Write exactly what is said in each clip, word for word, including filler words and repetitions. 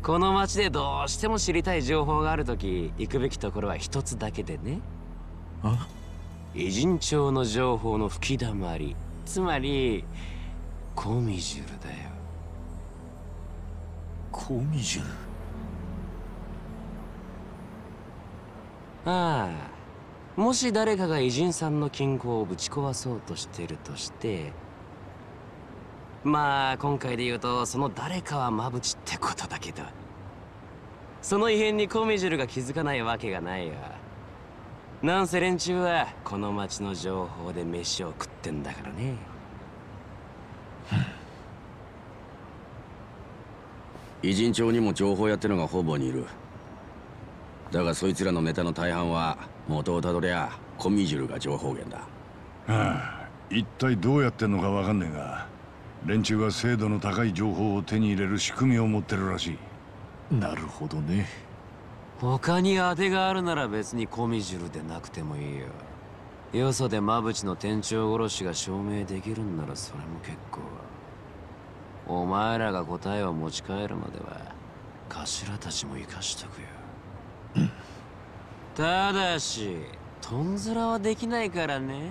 この町でどうしても知りたい情報があるとき、行くべきところは一つだけでね。 あ？ 偉人帳の情報の吹き溜まり、つまりコミジュルだよ。 コミジュル。 ああ、もし誰かが偉人さんの金庫をぶち壊そうとしてるとして、まあ今回で言うとその誰かはマブチってことだけど、その異変にコミジュルが気づかないわけがないよ。なんせ連中はこの町の情報で飯を食ってんだからね。 偉人帳にも情報屋ってのがほぼにいる。だがそいつらのネタの大半は元をたどりゃコミジュルが情報源だ。 ああ、一体どうやってんのかわかんねえが、連中は精度の高い情報を手に入れる仕組みを持ってるらしい。なるほどね。 他に当てがあるなら別にコミジュルでなくてもいいよ。よそでマブチの店長殺しが証明できるんならそれも結構。お前らが答えを持ち帰るまでは頭たちも生かしとくよ。 うん、 ただしとんずらはできないからね。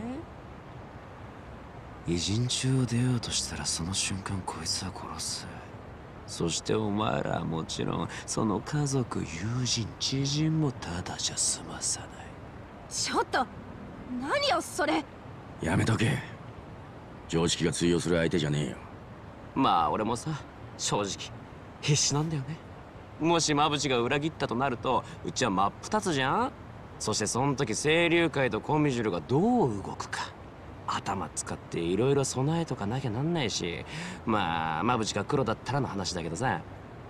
偉人中を出ようとしたらその瞬間こいつは殺す。そしてお前らはもちろんその家族、友人、知人もただじゃ済まさない。 ちょっと何よそれ。 やめとけ。常識が通用する相手じゃねえよ。 まあ俺もさ、正直必死なんだよね。もしマブチが裏切ったとなるとうちは真っ二つじゃん。そしてその時清流会とコミジュルがどう動くか、頭使っていろいろ備えとかなきゃなんないし、まあマブチが黒だったらの話だけどさ。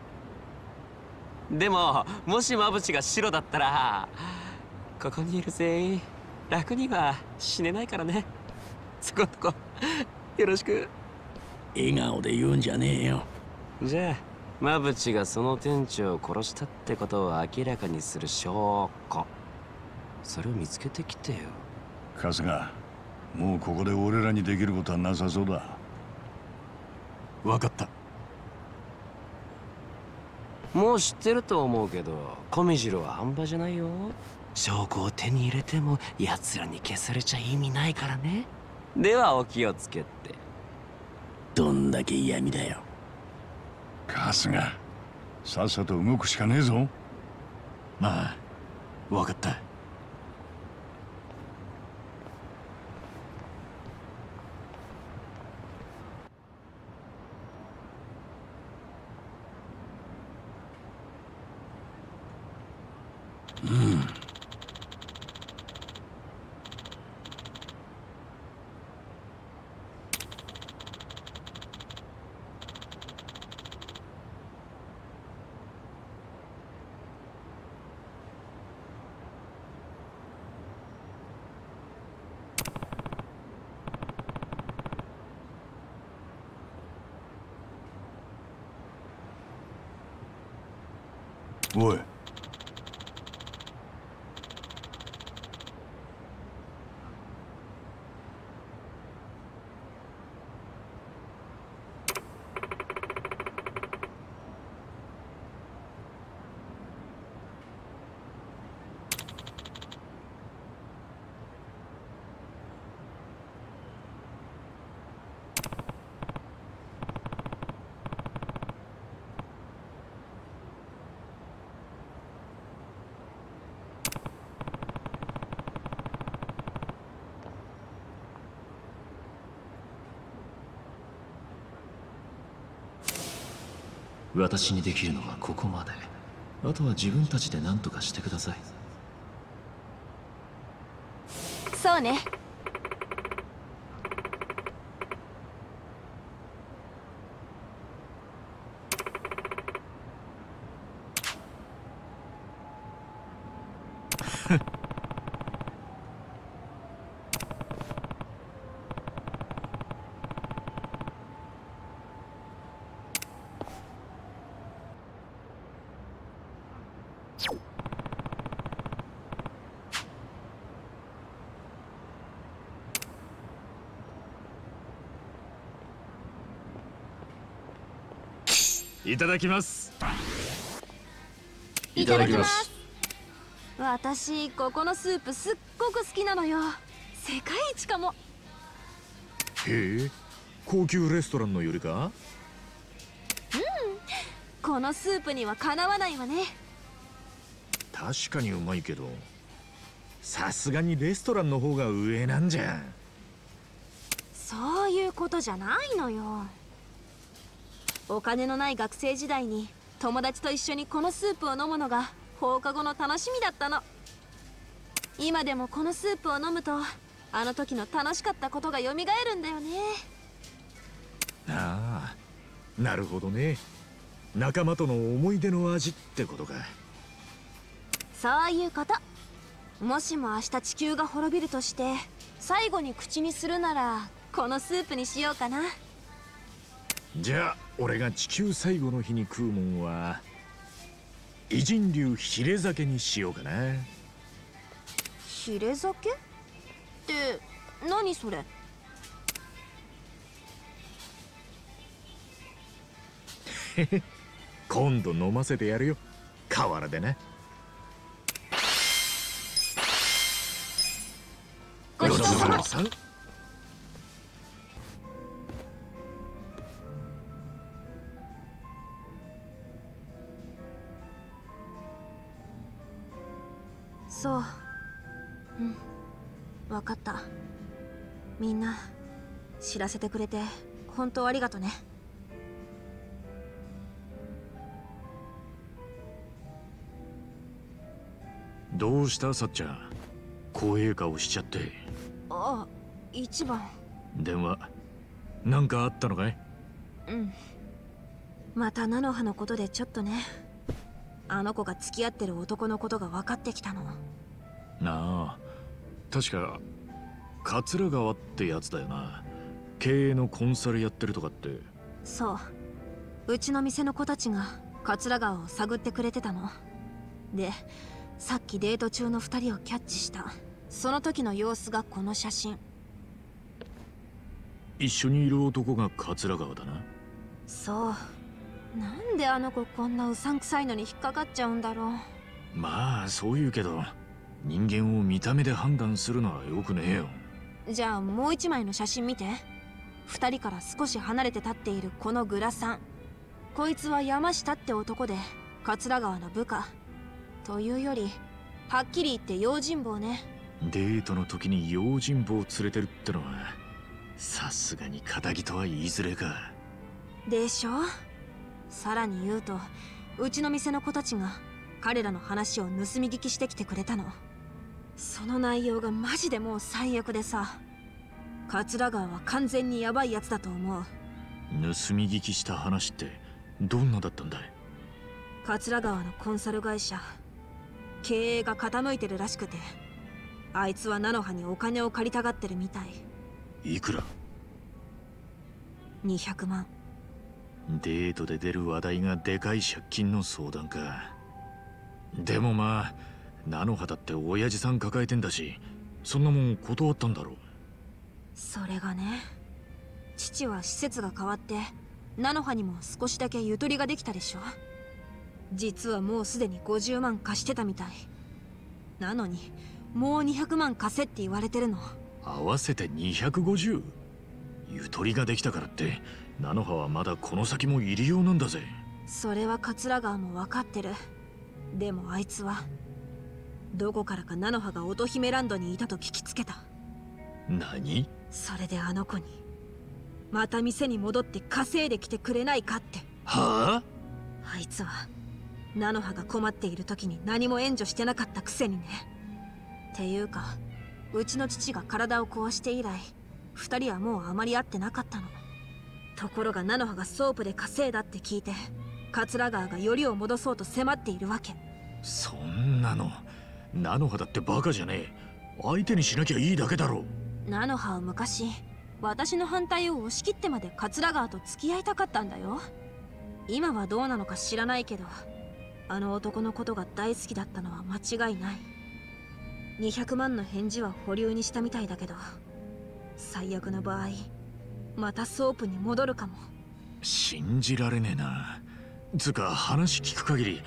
でももしマブチが白だったらここにいる全員楽には死ねないからね。そこんとこよろしく。 笑顔で言うんじゃねえよ。 じゃあマブチがその店長を殺したってことを明らかにする証拠、それを見つけてきてよ。 春日、もうここで俺らにできることはなさそうだ。 分かった。 もう知ってると思うけどコミジュルは半端じゃないよ。証拠を手に入れても奴らに消されちゃ意味ないからね。ではお気をつけて。 どんだけ嫌味だよ。 春日、さっさと動くしかねえぞ。 まあ分かった。 うん。 おい。 私にできるのはここまで。あとは自分たちで何とかしてください。 そうね。 いただきます。 いただきます。 私ここのスープすっごく好きなのよ。世界一かも。 へえ、高級レストランのよりか？ このスープにはかなわないわね。 確かにうまいけど、さすがにレストランの方が上なんじゃん。 そういうことじゃないのよ。お金のない学生時代に友達と一緒にこのスープを飲むのが放課後の楽しみだったの。今でもこのスープを飲むとあの時の楽しかったことが蘇るんだよね。 ああ、なるほどね。仲間との思い出の味ってことか。 そういうこと。もしも明日地球が滅びるとして最後に口にするならこのスープにしようかな。 じゃあ俺が地球最後の日に食うもんは偉人流ヒレ酒にしようかな。 ヒレ酒って何それ？ 今度飲ませてやるよ、河原でな。 ごちそうさま。 さん。 そう、うん、分かった。みんな知らせてくれて本当ありがとね。 どうしたさっちゃん、怖え顔しちゃって。 あ、一番。 電話なんかあったのかい？ うん、また菜の葉のことでちょっとね。あの子が付き合ってる男のことが分かってきたの。 なあ、確か桂川ってやつだよな。経営のコンサルやってるとかって。 そう、うちの店の子たちが桂川を探ってくれてたので、さっきデート中のふたりをキャッチした。その時の様子がこの写真。 一緒にいる男が桂川だな。 そう、なんであの子こんなうさんくさいのに引っかかっちゃうんだろう。 まあそう言うけど、人間を見た目で判断するのはよくねえよ。 じゃあもう一枚の写真見て。二人から少し離れて立っているこのグラサン。こいつは山下って男で桂川の部下。というよりはっきり言って用心棒ね。 デートの時に用心棒を連れてるってのはさすがに仇とは言いづれか。 でしょ。さらに言うと、うちの店の子たちが彼らの話を盗み聞きしてきてくれたの。その内容がマジでもう最悪でさ。桂川は完全にヤバいやつだと思う。 盗み聞きした話ってどんなだったんだい？ 桂川のコンサル会社、経営が傾いてるらしくて、あいつは菜の葉にお金を借りたがってるみたい。 いくら？ にひゃくまん。 デートで出る話題がでかい借金の相談か。でもまあ菜の葉だって親父さん抱えてんだし、そんなもん断ったんだろう。 それがね、父は施設が変わって菜の葉にも少しだけゆとりができたでしょ。実はもうすでにごじゅうまん貸してたみたいなのに、もうにひゃくまん貸せって言われてるの。 合わせてにひゃくごじゅう？ゆとりができたからって菜の葉はまだこの先も入りようなんだぜ。 それは桂川も分かってる。でもあいつはどこからか菜の葉が乙姫ランドにいたと聞きつけた。 何？ それであの子にまた店に戻って稼いできてくれないかって。 はあ？ あいつは菜の葉が困っている時に何も援助してなかったくせにね。っていうか、うちの父が体を壊して以来二人はもうあまり会ってなかったの。ところが菜の葉がソープで稼いだって聞いて、桂川がよりを戻そうと迫っているわけ。 そんなの菜の葉だってバカじゃねえ。相手にしなきゃいいだけだろ。 菜の葉は昔私の反対を押し切ってまで桂川と付き合いたかったんだよ。今はどうなのか知らないけど、あの男のことが大好きだったのは間違いない。にひゃくまんの返事は保留にしたみたいだけど、最悪の場合またソープに戻るかも。 信じられねえな。つか話聞く限り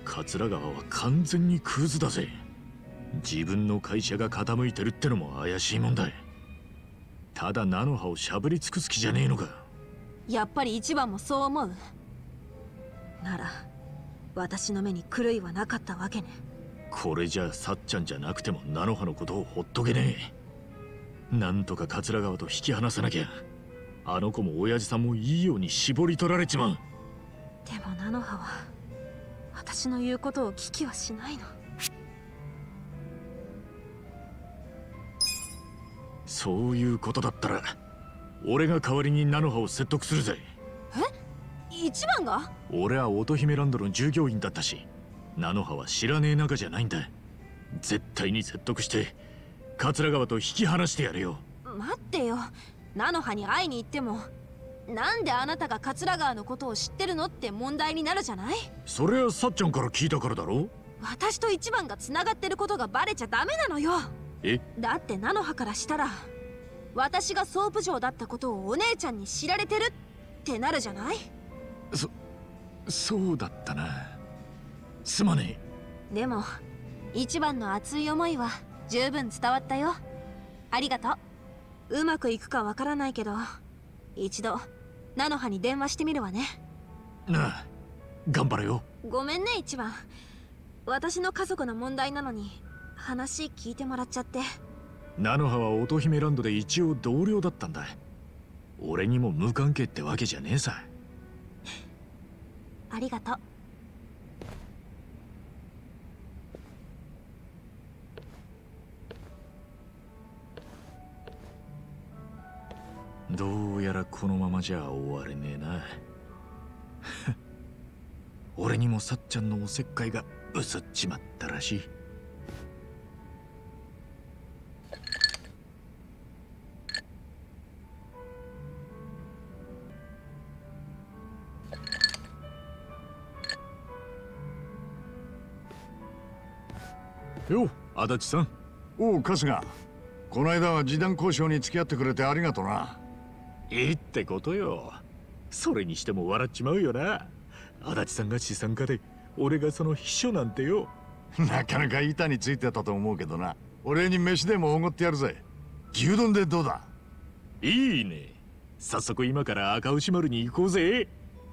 桂川は完全にクズだぜ。自分の会社が傾いてるってのも怪しいもんだ。ただ菜の葉をしゃぶり尽くす気じゃねえのか。 やっぱり一番もそう思うなら、私の目に狂いはなかったわけね。 これじゃあさっちゃんじゃなくても菜の葉のことをほっとけねえ。なんとか桂川と引き離さなきゃ。あの子も親父さんもいいように絞り取られちまう。 でも菜の葉は私の言うことを聞きはしないの。 そういうことだったら俺が代わりに菜の葉を説得するぜ。 え、一番が？ 俺は乙姫ランドの従業員だったし、菜の葉は知らねえ仲じゃないんだ。絶対に説得して桂川と引き離してやるよ。 待ってよ、菜の葉に会いに行ってもなんであなたが桂川のことを知ってるのって問題になるじゃない。 それはさっちゃんから聞いたからだろ。 私と一番がつながってることがバレちゃダメなのよ。 え？ だって菜の葉からしたら私がソープ嬢だったことをお姉ちゃんに知られてるってなるじゃない。 そそうだったな。すまねえ。でも一番の熱い思いは十分伝わったよ。ありがとう。うまくいくかわからないけど一度菜の葉に電話してみるわね。 なあ、頑張れよ。 ごめんね一番、私の家族の問題なのに話聞いてもらっちゃって。 菜の葉は乙姫ランドで一応同僚だったんだ。俺にも無関係ってわけじゃねえさ。 ありがとう。 どうやらこのままじゃ終われねえな。俺にもさっちゃんのおせっかいがうすっちまったらしい。よう、足立さん。 おう、春日。この間は示談交渉に付き合ってくれてありがとな。 いいってことよ。それにしても笑っちまうよな。足立さんが資産家で俺がその秘書なんてよ。 なかなか板についてたと思うけどな。俺に飯でもおごってやるぜ。牛丼でどうだ？ いいね。早速今から赤牛丸に行こうぜ。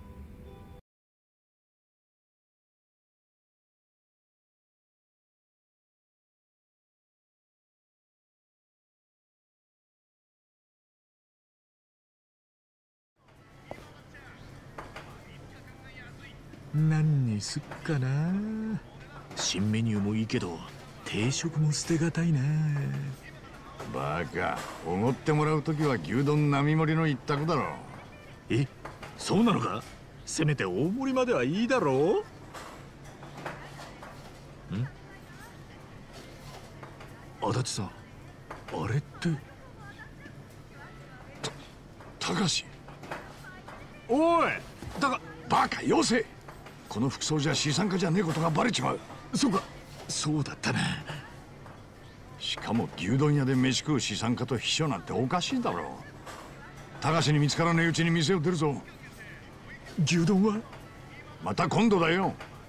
何にすっかな。新メニューもいいけど定食も捨てがたいな。 バカ、おごってもらうときは牛丼並盛りの一択だろ。 え、そうなのか。せめて大盛りまではいいだろう。ん？足立さん、あれってた高志。 おい、だがバカよせ。この服装じゃ資産家じゃねえことがバレちまう。 そうか、そうだったな。 しかも牛丼屋で飯食う資産家と秘書なんておかしいだろう。高志に見つからねえうちに店を出るぞ。 牛丼はまた今度だよ。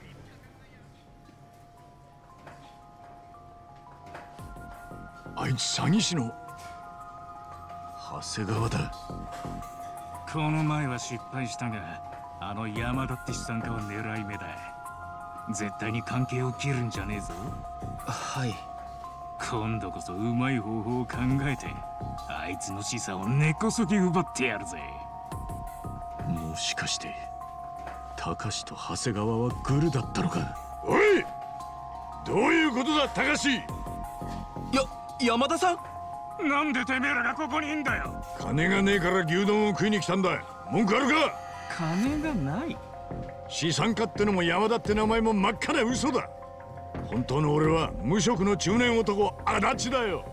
あいつ詐欺師の長谷川だ。 この前は失敗したが、あの山田って資産家は狙い目だ。絶対に関係を切るんじゃねえぞ。 はい。 今度こそうまい方法を考えてあいつの資産を根こそぎ奪ってやるぜ。 もしかして高志と長谷川はグルだったのか。 おい、どういうことだ高志。 や山田さん。 なんでてめえらがここにいんだよ。 金がねえから牛丼を食いに来たんだ。文句あるか。 金がない。 資産家ってのも山田って名前も真っ赤な嘘だ。本当の俺は無職の中年男足立だよ。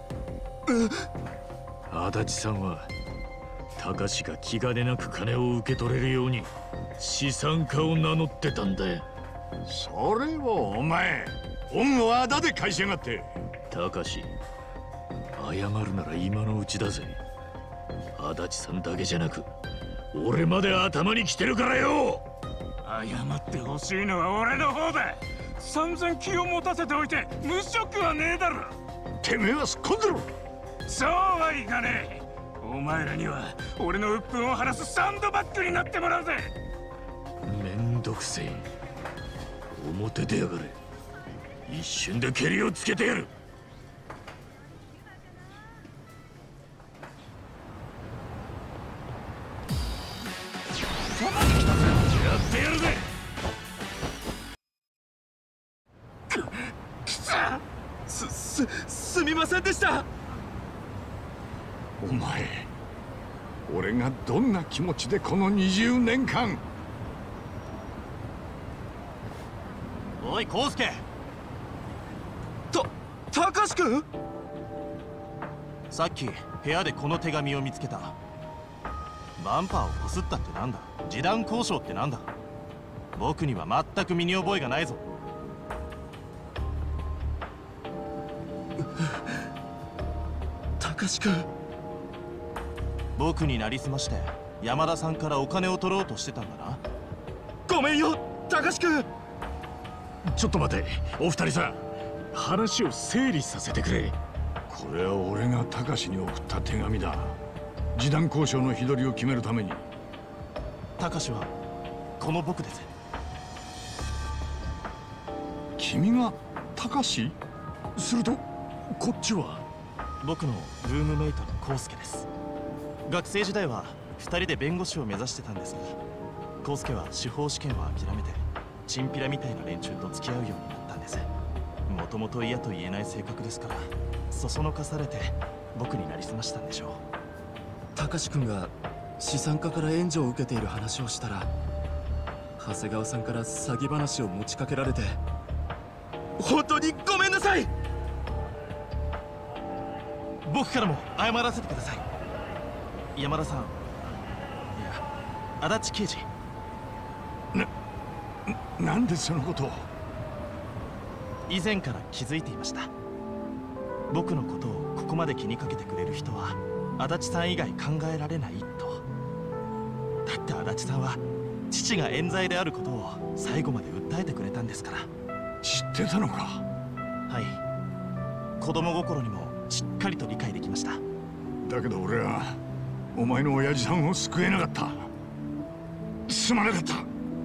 足立さんは高志が気兼ねなく金を受け取れるように資産家を名乗ってたんだよ。 それをお前恩をあだで返しやがって。 高志、謝るなら今のうちだぜ。足立さんだけじゃなく俺まで頭に来てるからよ。 謝ってほしいのは俺の方だ。 散々気を持たせておいて無職はねえだろ。 てめえはすっ込んでろ。 そうはいかねえ。お前らには俺の鬱憤を晴らすサンドバッグになってもらうぜ。 めんどくせえ。表出やがれ。一瞬で蹴りをつけてやる。やってやるぜ。 すすすみませんでした。 お前、俺がどんな気持ちでこのにじゅうねんかん。 おい康介。 た高志君。 さっき部屋でこの手紙を見つけた。バンパーをこすったってなんだ。示談交渉ってなんだ。僕には全く身に覚えがないぞ。 高志君。 僕になりすまして山田さんからお金を取ろうとしてたんだな。 ごめんよ高志君。 ちょっと待て、お二人さん、話を整理させてくれ。 これは俺が高志に送った手紙だ。示談交渉の日取りを決めるために。 高志はこの僕です。 君が高志？ するとこっちは僕のルームメイトの康介です。学生時代はふたりで弁護士を目指してたんですが、康介は司法試験を諦めてチンピラみたいな連中と付き合うようになったんです。もともと嫌と言えない性格ですから、そそのかされて僕になりすましたんでしょう。 高志君が資産家から援助を受けている話をしたら、長谷川さんから詐欺話を持ちかけられて、本当にごめんなさい。 僕からも謝らせてください。山田さん、いや足立刑事。 な、なんでそのことを。 以前から気づいていました。僕のことをここまで気にかけてくれる人は足立さん以外考えられないと。だって足立さんは父が冤罪であることを最後まで訴えてくれたんですから。 知ってたのか。 はい、子供心にもしっかりと理解できました。 だけど俺はお前の親父さんを救えなかった。すまなかった。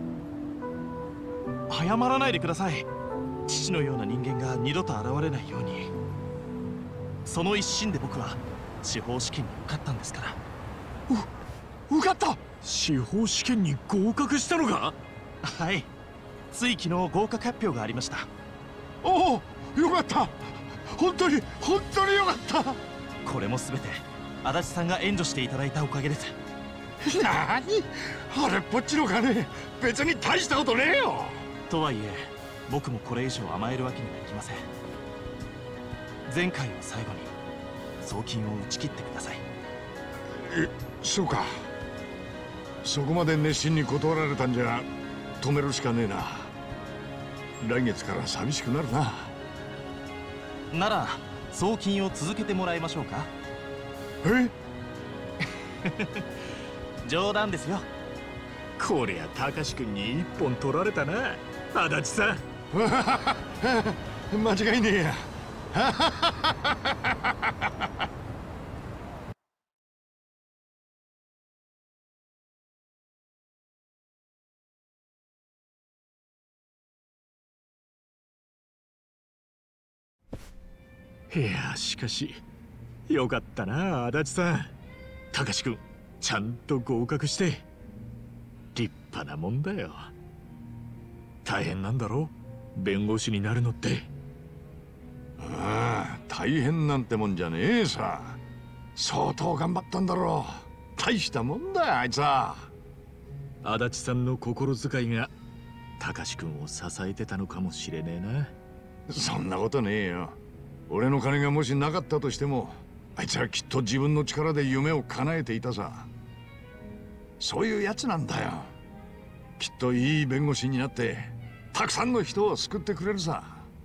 謝らないでください。父のような人間が二度と現れないように。その一心で僕は司法試験に受かったんですから。 う受かった。司法試験に合格したのか。 はい、つい昨日合格発表がありました。 おお、よかった。本当に本当によかった。 これも全て足立さんが援助していただいたおかげです。 なに、あれっぽっちの金別に大したことねえよ。 とはいえ僕もこれ以上甘えるわけにはいきません。前回を最後に送金を打ち切ってください。 え、そうか。そこまで熱心に断られたんじゃ止めるしかねえな。来月から寂しくなるな。 なら送金を続けてもらいましょうか。 え冗談ですよ。 こりゃ高志君に一本取られたな、足立さん。 間違いねえや。 いや、しかしよかったな足立さん。高志君ちゃんと合格して立派なもんだよ。大変なんだろ、弁護士になるのって。 ああ、大変なんてもんじゃねえさ。相当頑張ったんだろう。大したもんだよあいつは。 足立さんの心遣いが高志君を支えてたのかもしれねえな。 そんなことねえよ。俺の金がもしなかったとしても、あいつはきっと自分の力で夢を叶えていたさ。そういうやつなんだよ。きっといい弁護士になってたくさんの人を救ってくれるさ。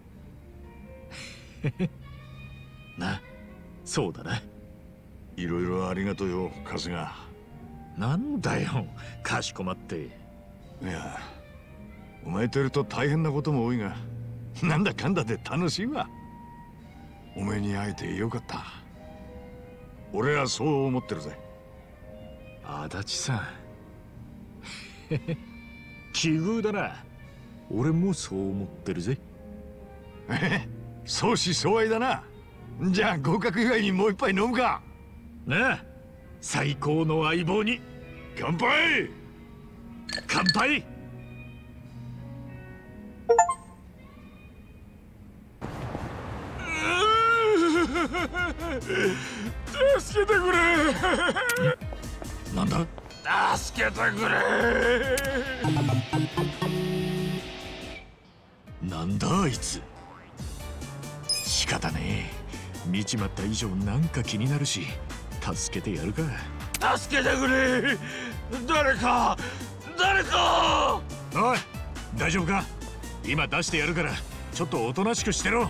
な、そうだな。 いろいろありがとうよ春日。 なんだよかしこまって。 いや、お前といると大変なことも多いが、 なんだかんだで楽しいわ。おめえに会えてよかった。俺はそう思ってるぜ。 足立さん奇遇だな。俺もそう思ってるぜ。 え相思相愛だな。じゃあ合格祝いにもう一杯飲むか。 なあ、最高の相棒に乾杯。 乾杯。 助けてくれ。 なんだ。 助けてくれ。 なんだあいつ。仕方ねえ。見ちまった以上なんか気になるし、助けてやるか。 助けてくれ。誰か誰か。 おい、大丈夫か。今出してやるからちょっとおとなしくしてろ。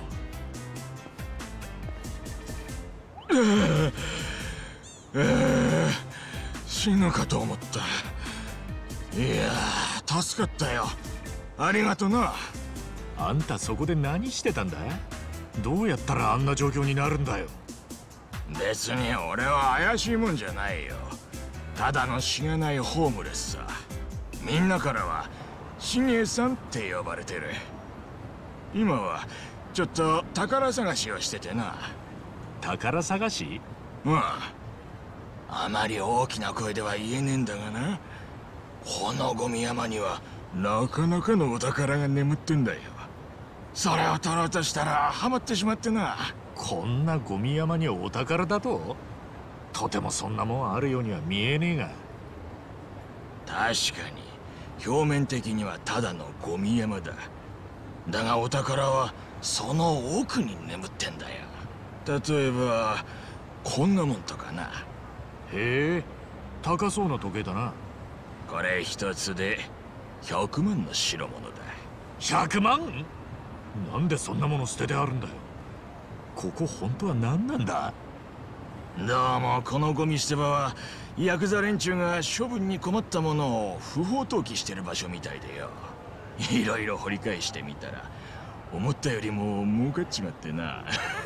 死ぬかと思った。いやー助かったよ。ありがとな。 あんたそこで何してたんだ。どうやったらあんな状況になるんだよ。 別に俺は怪しいもんじゃないよ。ただのしがないホームレスさ。みんなからはしげえさんって呼ばれてる。今はちょっと宝探しをしててな。 宝探し？ うん。あまり大きな声では言えねえんだがな、このゴミ山にはなかなかのお宝が眠ってんだよ。それを取ろうとしたらハマってしまってな。 こんなゴミ山にお宝だと？とてもそんなもんあるようには見えねえが。 確かに表面的にはただのゴミ山だ。だがお宝はその奥に眠ってんだよ。例えばこんなもんとかな。 へえ、高そうな時計だな。 これ一つでひゃくまんの代物だ。 ひゃくまん？なんでそんなもの捨ててあるんだよ。ここ本当は何なんだ？ どうもこのゴミ捨て場はヤクザ連中が処分に困ったものを不法投棄してる場所みたいでよ。いろいろ掘り返してみたら思ったよりも儲かっちまってな。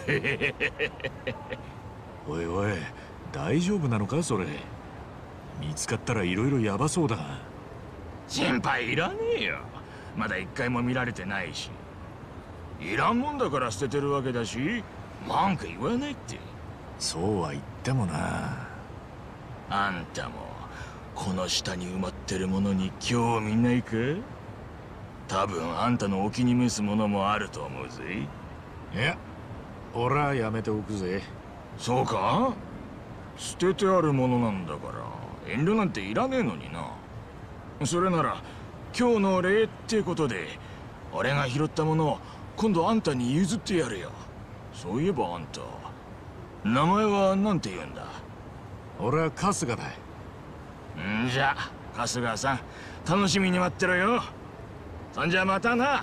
おいおい、大丈夫なのかそれ。見つかったらいろいろヤバそうだ。 心配いらねえよ。まだ一回も見られてないし。いらんもんだから捨ててるわけだし、文句言わないって。 そうは言ってもな。 あんたもこの下に埋まってるものに興味ないか？多分あんたのお気に召すものもあると思うぜ。 いや、俺はやめておくぜ。 そうか？捨ててあるものなんだから遠慮なんていらねえのにな。それなら今日の礼ってことで俺が拾ったものを今度あんたに譲ってやるよ。そういえばあんた名前は何て言うんだ？ 俺は春日だ。 んじゃ春日さん、楽しみに待ってろよ。そんじゃまたな。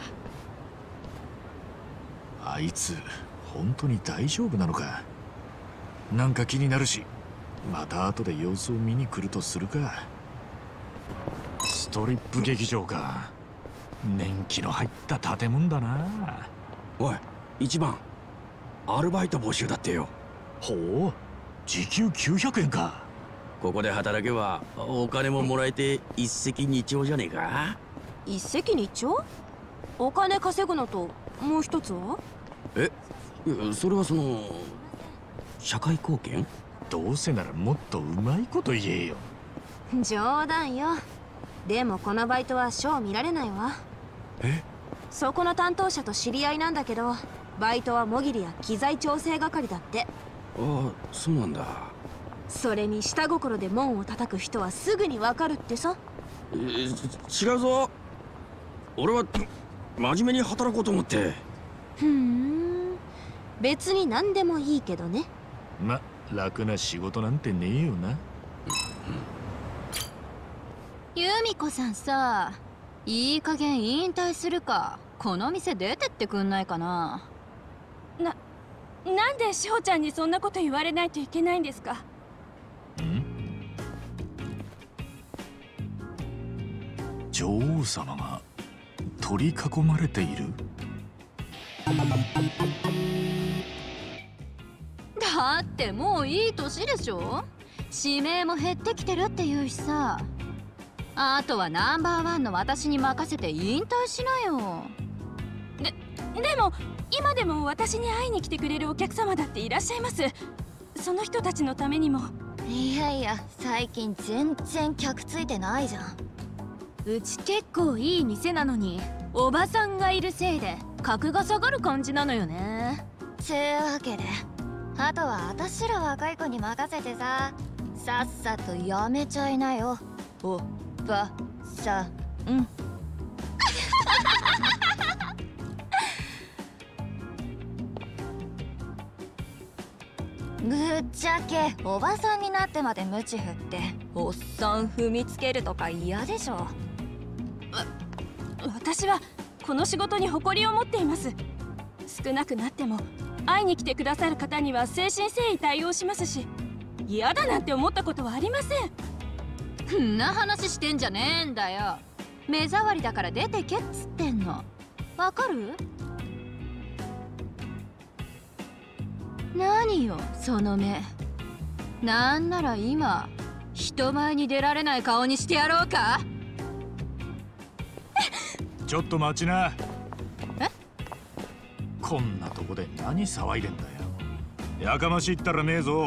あいつ本当に大丈夫なのか。なんか気になるし、また後で様子を見に来るとするか。ストリップ劇場か。年季の入った建物だな。 おい、一番アルバイト募集だってよ。 ほう、時給きゅうひゃくえんか。 ここで働けばお金ももらえて一石二鳥じゃねえか。 一石二鳥？お金稼ぐのともう一つは？ え、いやそれはその社会貢献？ どうせならもっとうまいこと言えよ。 冗談よ。でもこのバイトはショー見られないわ。 え？ そこの担当者と知り合いなんだけど、バイトはもぎりや機材調整係だって。 ああ、そうなんだ。 それに下心で門を叩く人はすぐにわかるってさ。 えー、違うぞ。俺は真面目に働こうと思って。 ふーん、別に何でもいいけどね。 ま、楽な仕事なんてねえよな。 由美子さんさ、いい加減引退するかこの店出てってくんないかな。 な、なんで翔ちゃんにそんなこと言われないといけないんですか？ ん？女王様が取り囲まれている？ だってもういい年でしょ。指名も減ってきてるっていうしさ。あとはナンバーワンの私に任せて引退しなよ。 ででも今でも私に会いに来てくれるお客様だっていらっしゃいます。その人たちのためにも。 いやいや、最近全然客ついてないじゃん。 うち結構いい店なのにおばさんがいるせいで格が下がる感じなのよね。 つうわけで、あとは私ら若い子に任せてさ、さっさとやめちゃいなよ、おばさん。ぶっちゃけおばさんになってまで鞭振っておっさん踏みつけるとか嫌でしょ。 私はこの仕事に誇りを持っています。少なくなっても会いに来てくださる方には誠心誠意対応しますし、嫌だなんて思ったことはありません。 んな話してんじゃねえんだよ。目障りだから出てけっつってんの。わかる？何よその目。なんなら今人前に出られない顔にしてやろうか。 ちょっと待ちな。 え？ こんなとこで何騒いでんだよ。やかましいったらねえぞ。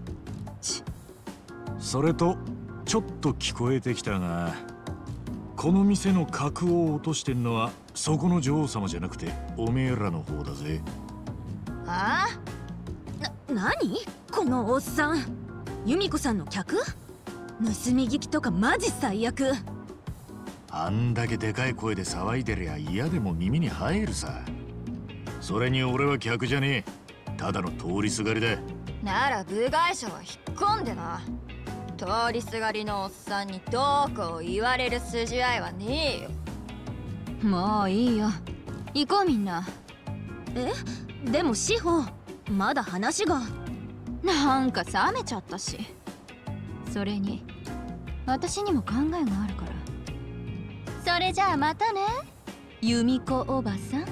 それとちょっと聞こえてきたが、この店の格を落としてんのはそこの女王様じゃなくておめえらの方だぜ。 ああ？な、何？このおっさん由美子さんの客？盗み聞きとかマジ最悪。 あんだけでかい声で騒いでりゃ嫌でも耳に入るさ。それに俺は客じゃねえ、ただの通りすがりだ。 なら部外者は引っ込んでな。通りすがりのおっさんにどうこう言われる筋合いはねえよ。 もういいよ、行こうみんな。 え？でも志保、まだ話が。 なんか冷めちゃったし。それに私にも考えがあるから。それじゃあまたね、由美子おばさん。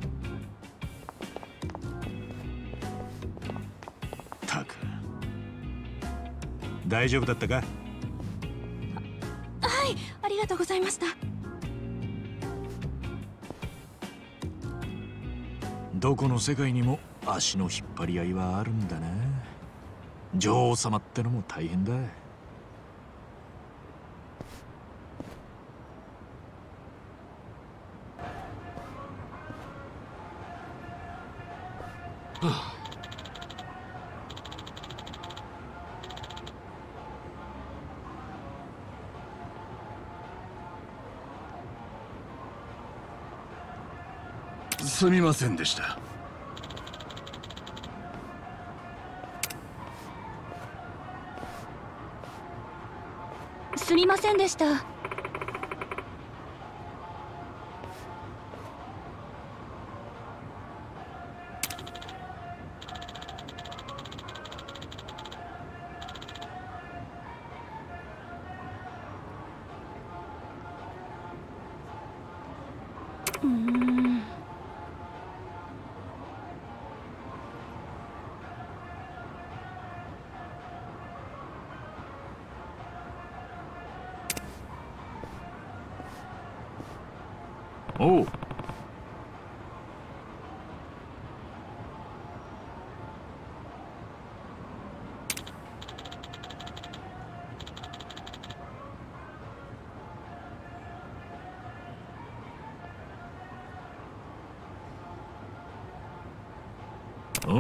たく大丈夫だったか？ はい、ありがとうございました。 どこの世界にも足の引っ張り合いはあるんだな。女王様ってのも大変だ。 すみませんでした。 すみませんでした。うーん。 おう。ん？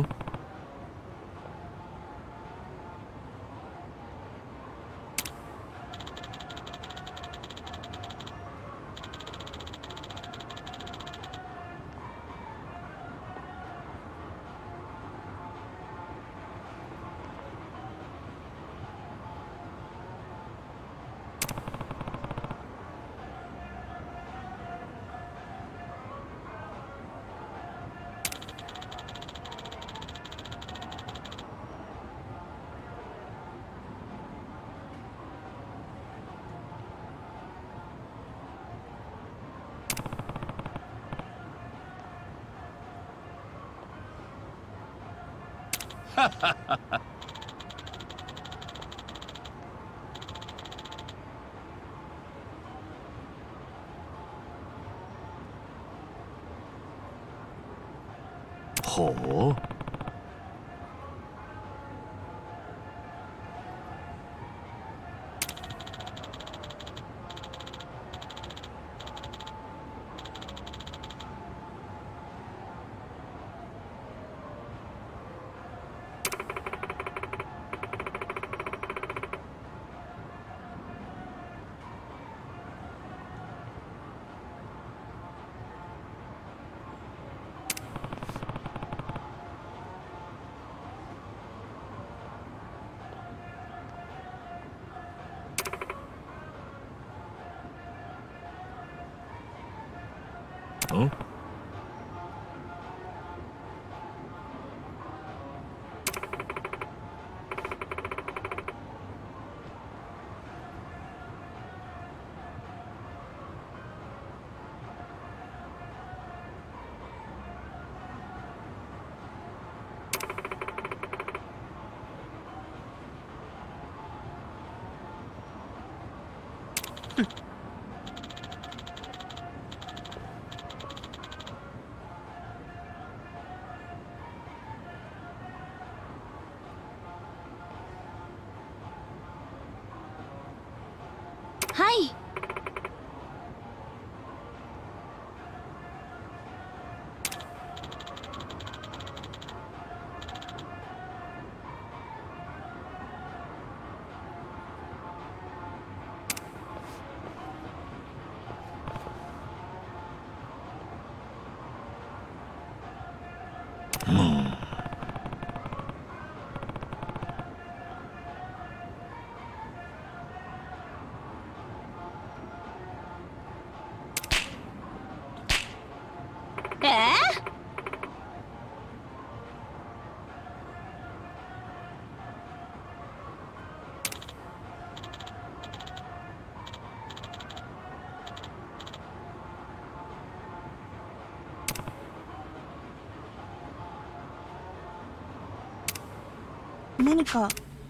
ほう。ん？ はい。えー何か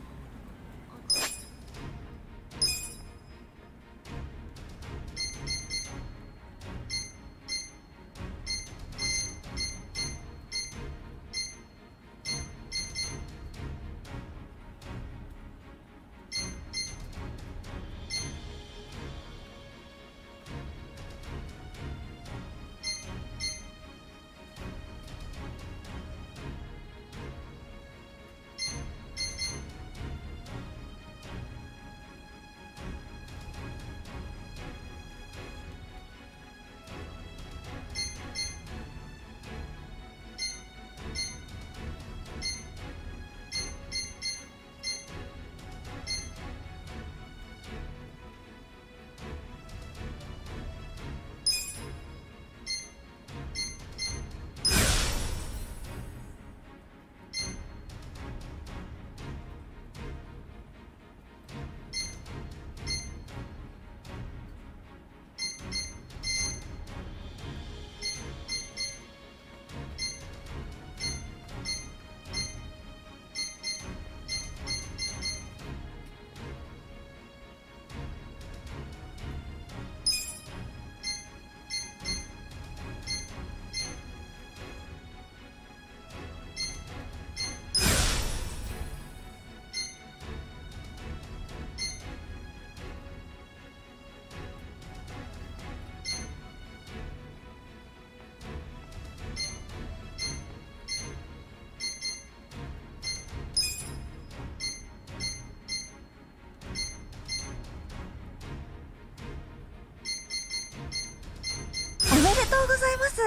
おめでとうございます。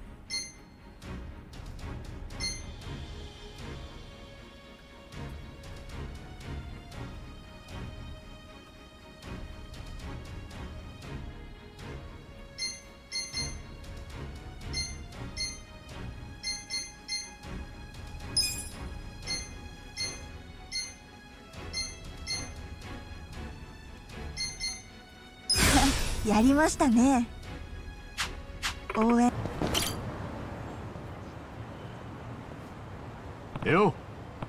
やりましたね。応援よ、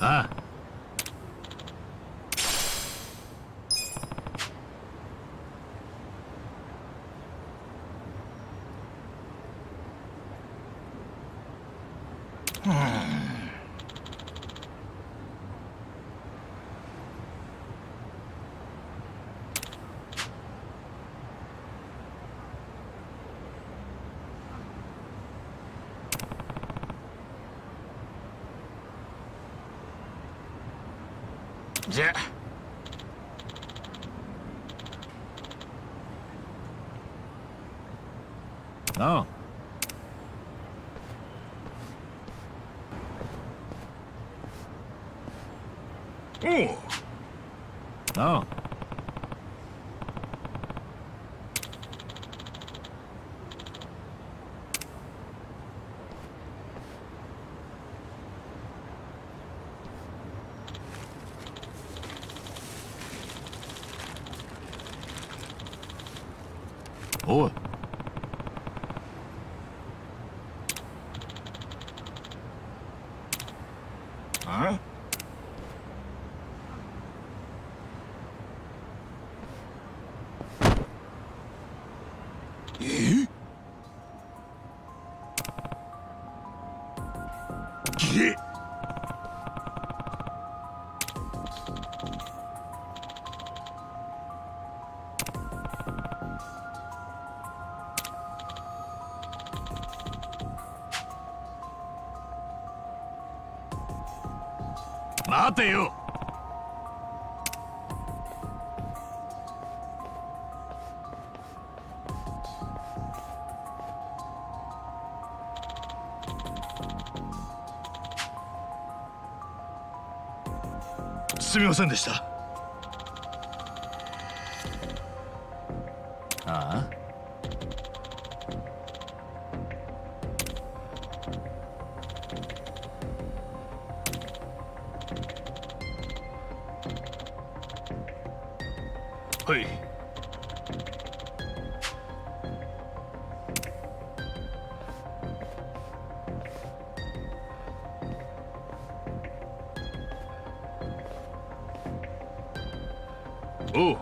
ああ。 じゃあ。ああ。 おう。 ああ。おい。 あ？え？げ？ 待てよ。 すみませんでした。 ああ。 はい。おう。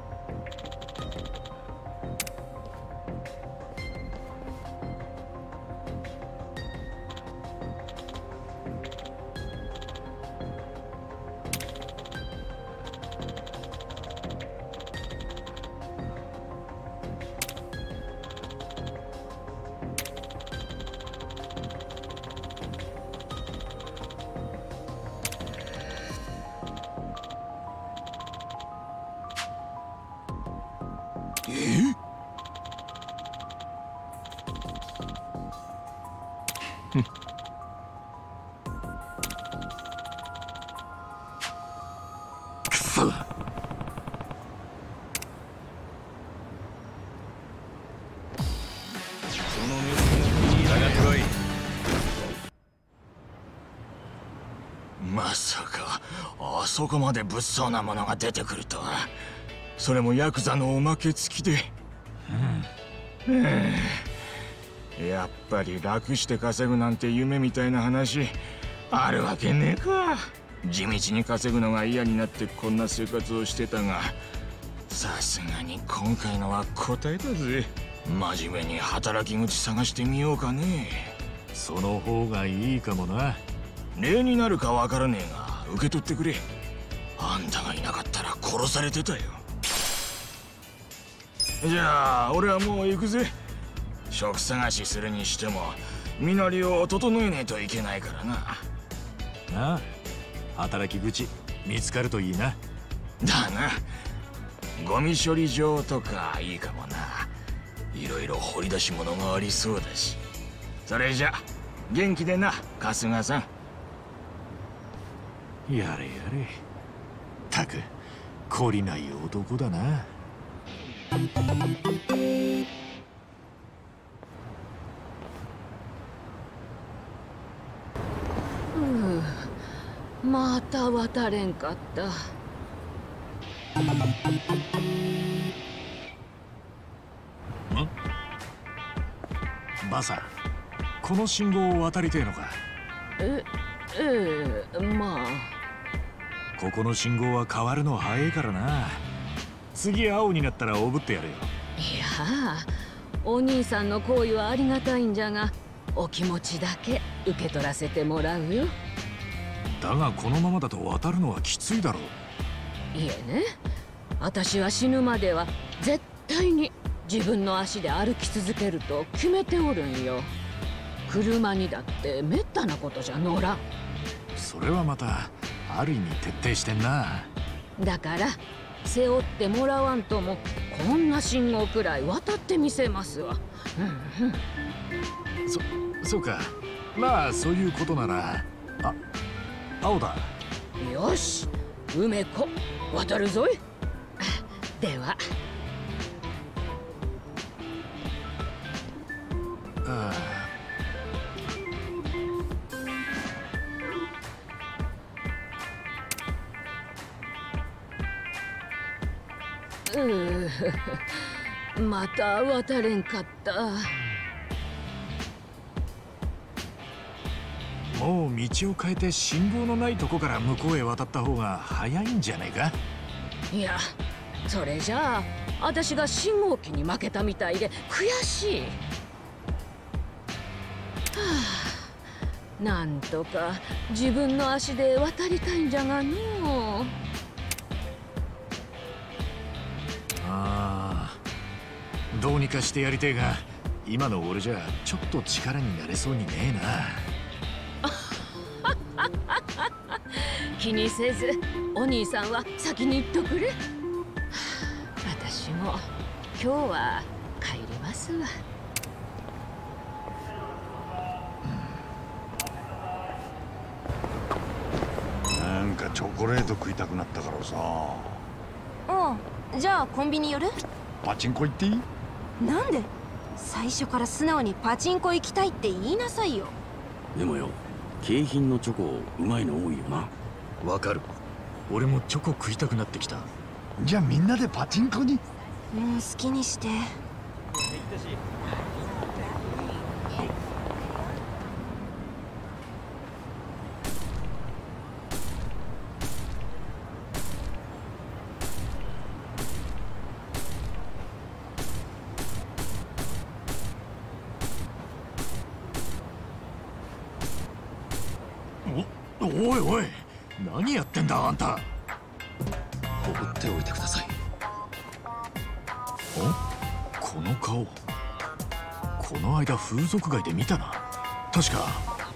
え？くそ。 まさかあそこまで物騒なものが出てくるとは。それもヤクザのおまけ付きで。うん、やっぱり楽して稼ぐなんて夢みたいな話あるわけねえか。地道に稼ぐのが嫌になってこんな生活をしてたが、さすがに今回のは答えだぜ。真面目に働き口探してみようかね。 その方がいいかもな。 礼になるかわからねえが受け取ってくれ。あんたがいなかったら殺されてたよ。じゃあ俺はもう行くぜ。職探しするにしても身なりを整えねえといけないからな。 なあ、働き口見つかるといいな。 だな。ゴミ処理場とかいいかもな。いろいろ掘り出し物がありそうだし。それじゃ元気でな、春日さん。 やれやれ。たく懲りない男だな。 うん、また渡れんかった。 ん？バサ、この信号を渡りてえのか？ え、ええ、まあ。 ここの信号は変わるの早いからな。次青になったらおぶってやるよ。 いやあ、お兄さんの行為はありがたいんじゃが、お気持ちだけ受け取らせてもらうよ。 だがこのままだと渡るのはきついだろう。 いえね、私は死ぬまでは絶対に自分の足で歩き続けると決めておるんよ。車にだってめったなことじゃ乗らん。 それはまたある意味徹底してんな。 だから背負ってもらわんともこんな信号くらい渡ってみせますわ。うんうん。 そそうか、まあそういうことなら。あ、青だ。 よし、梅子渡るぞい。では。 ああ。 うまた渡れんかった。 もう道を変えて信号のないとこから向こうへ渡った方が早いんじゃねえか。 いや、それじゃあ私が信号機に負けたみたいで悔しい。はあ、なんとか自分の足で渡りたいんじゃがのう。 ああ、どうにかしてやりてえが、今の俺じゃちょっと力になれそうにねえな。 気にせずお兄さんは先に行っとくれ。私も今日は帰りますわ。 なんかチョコレート食いたくなったからさ。 ああ、じゃあコンビニ寄る？ パチンコ行っていい？ なんで？最初から素直にパチンコ行きたいって言いなさいよ。 でもよ、景品のチョコうまいの多いよな。 わかる。俺もチョコ食いたくなってきた。 じゃあみんなでパチンコに。 もう好きにして。 お、おいおい、何やってんだあんた。 放っておいてください。 お、この顔、この間風俗街で見たな。確か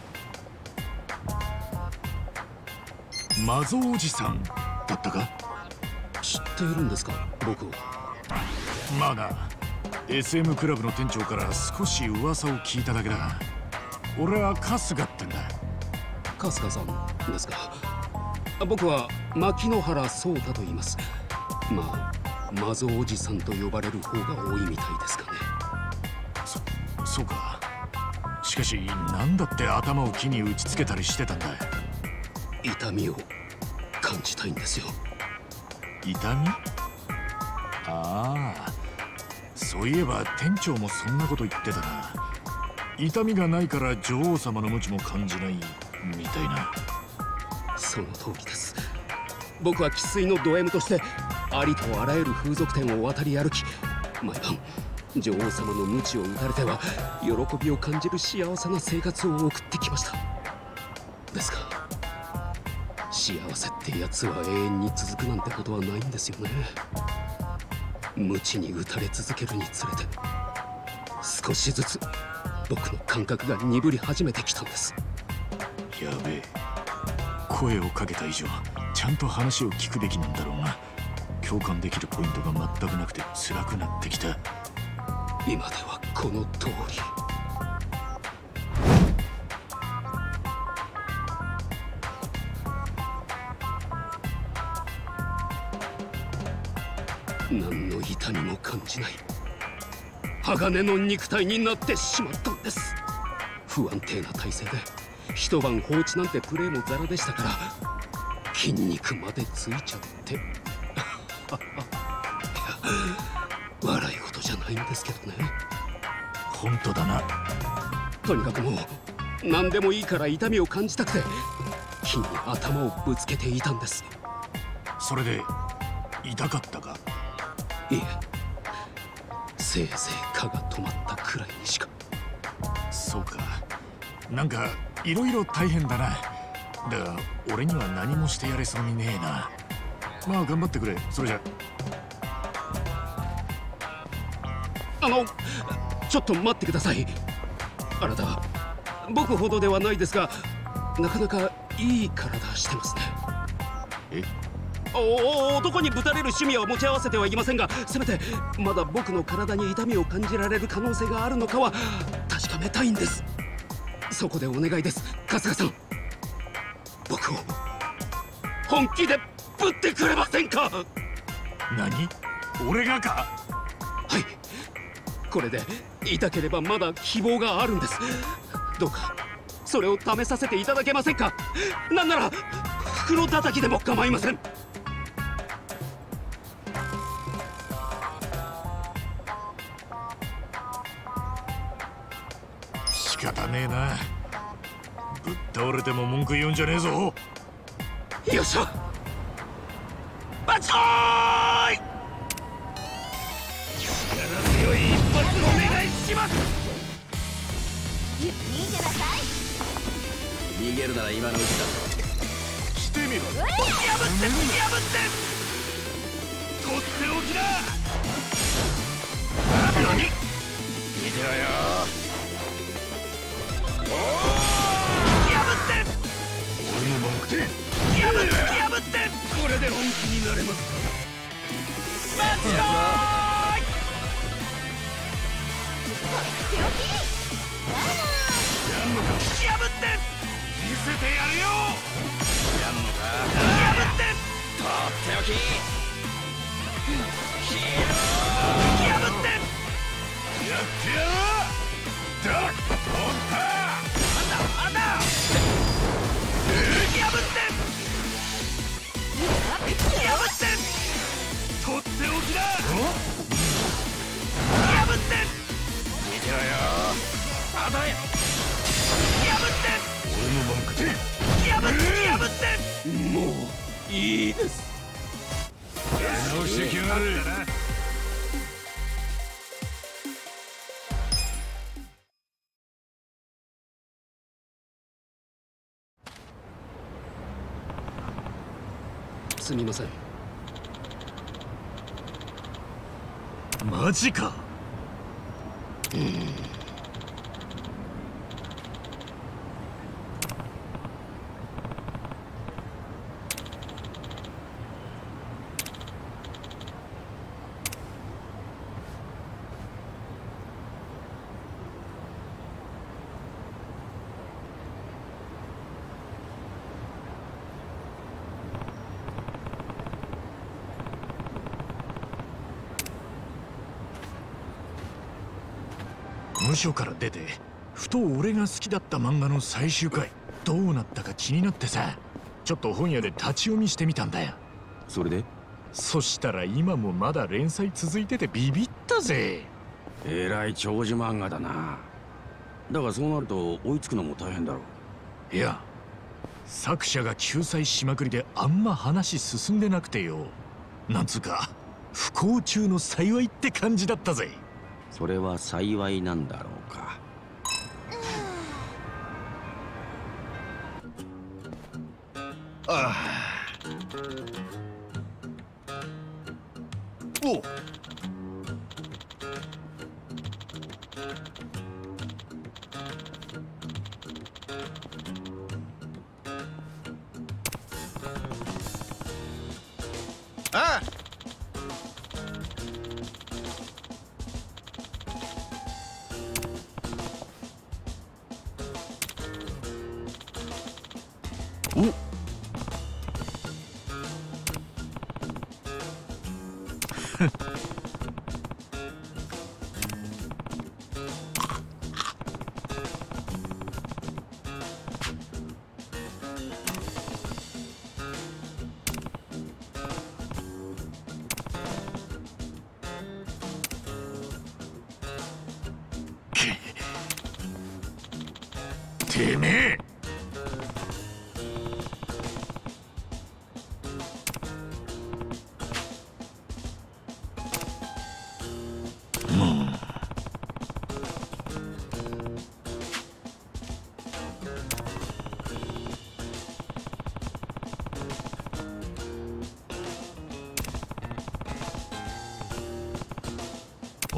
マゾおじさんだったか。 知っているんですか、僕を。 まあな、 エスエム クラブの店長から少し噂を聞いただけだ。俺は春日ってんだ。 春日さんですか。僕は牧野原壮太と言います。まあマゾおじさんと呼ばれる方が多いみたいですかね。 そ、そうか。しかし何だって頭を木に打ちつけたりしてたんだ。 痛みを感じたいんですよ。 痛み？ああ、そういえば店長もそんなこと言ってたな。痛みがないから女王様の無知も感じないみたいな。 その通りです。僕は生粋のド M としてありとあらゆる風俗店を渡り歩き、毎晩女王様の無知を打たれては喜びを感じる幸せな生活を送ってきました。ですが幸せってやつは永遠に続くなんてことはないんですよね。無知に打たれ続けるにつれて少しずつ僕の感覚が鈍り始めてきたんです。 やべえ、声をかけた以上ちゃんと話を聞くべきなんだろうな。共感できるポイントが全くなくて辛くなってきた。 今ではこの通り。何の痛みも感じない鋼の肉体になってしまったんです。不安定な体勢で一晩放置なんてプレーもザラでしたから、筋肉までついちゃっていや笑い事じゃないんですけどね。 本当だな。 とにかくもう何でもいいから痛みを感じたくて木に頭をぶつけていたんです。 それで痛かったか？ いえ、せいぜい蚊が止まったくらいにしか。 そうか、なんかいろいろ大変だな。だが俺には何もしてやれそうにねえな。まあ頑張ってくれ。それじゃ。 あの、ちょっと待ってください。あなた、僕ほどではないですが、なかなかいい体してますね。 え？ お男にぶたれる趣味は持ち合わせてはいけませんが、せめてまだ僕の体に痛みを感じられる可能性があるのかは確かめたいんです。そこでお願いです、春日さん。僕を本気でぶってくれませんか？ 何？俺がか？ はい、これで痛ければまだ希望があるんです。どうかそれを試させていただけませんか？なんなら袋叩きでも構いません。 仕方ねえな。ぶっ倒れても文句言うんじゃねえぞ。 よっしゃ、バチコーイ！力強い一発お願いします。 逃げなさい。 逃げるなら今のうちだ。 してみろ。 破って破ってとっておきだ。何？見てろよ。おお！破って！ 俺の文句で破って破って！これで本気になれますか？マジかーい！やんのか？破って見せてやるよ。やんのか？破ってとっておき。破ってやってやる。だっ、おったあんだあんだ。破って破ってとっておきだ。破って見てろよ。あだや破って俺の文句で破って破ってもういいです。 直してきやがる。 すみません。 マジか。無所から出てふと俺が好きだった漫画の最終回どうなったか気になってさ、ちょっと本屋で立ち読みしてみたんだよ。 それで？ そしたら今もまだ連載続いててビビったぜ。 えらい長寿漫画だな。だがそうなると追いつくのも大変だろう。いや、作者が救済しまくりであんま話進んでなくてよ、なんつうか不幸中の幸いって感じだったぜ。 それは幸いなんだろうか。 ああ。お。ああ。 お。 てめえ。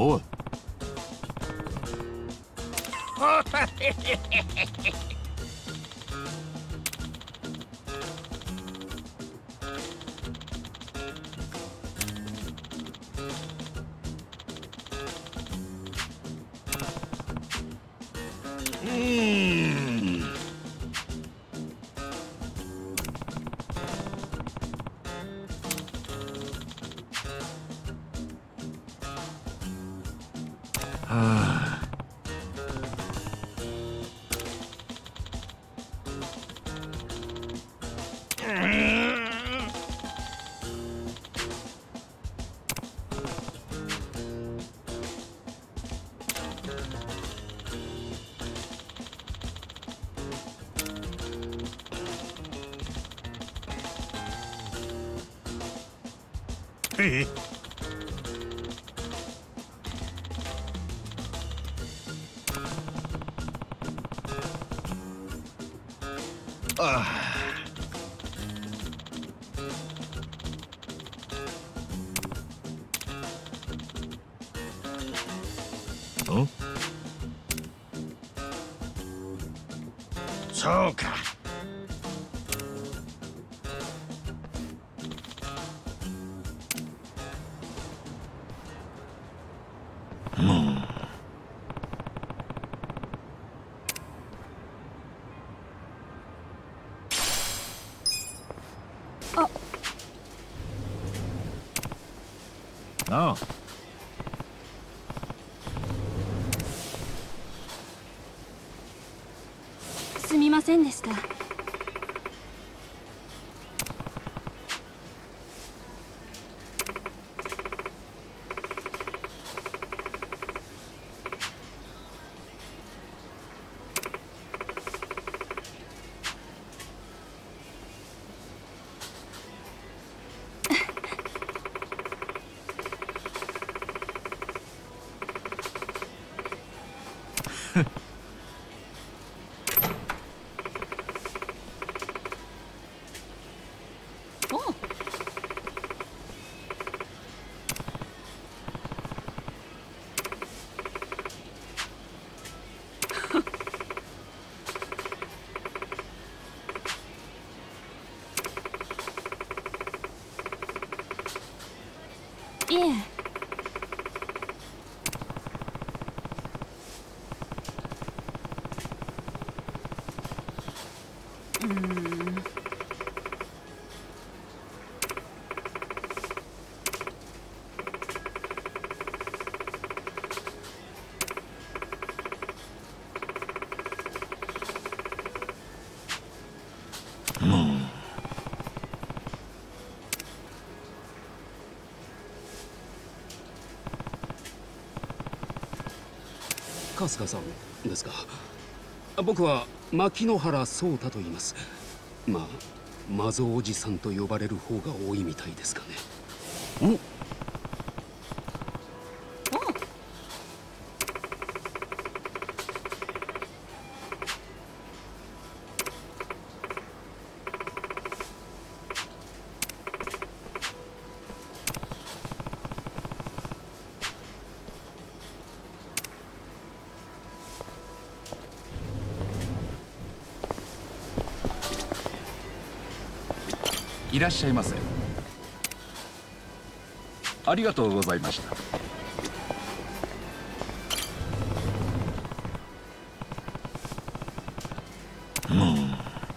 おい。 うーん。 はあ。ええ。 ああ。ん？ そうか。 うん。 あ。 なあ。 すみませんでした。いえ。うーん。 春日さんですか。僕は牧野原壮太と言います。まあマゾおじさんと呼ばれる方が多いみたいですかね。ん？ いらっしゃいませ。ありがとうございました。 うん。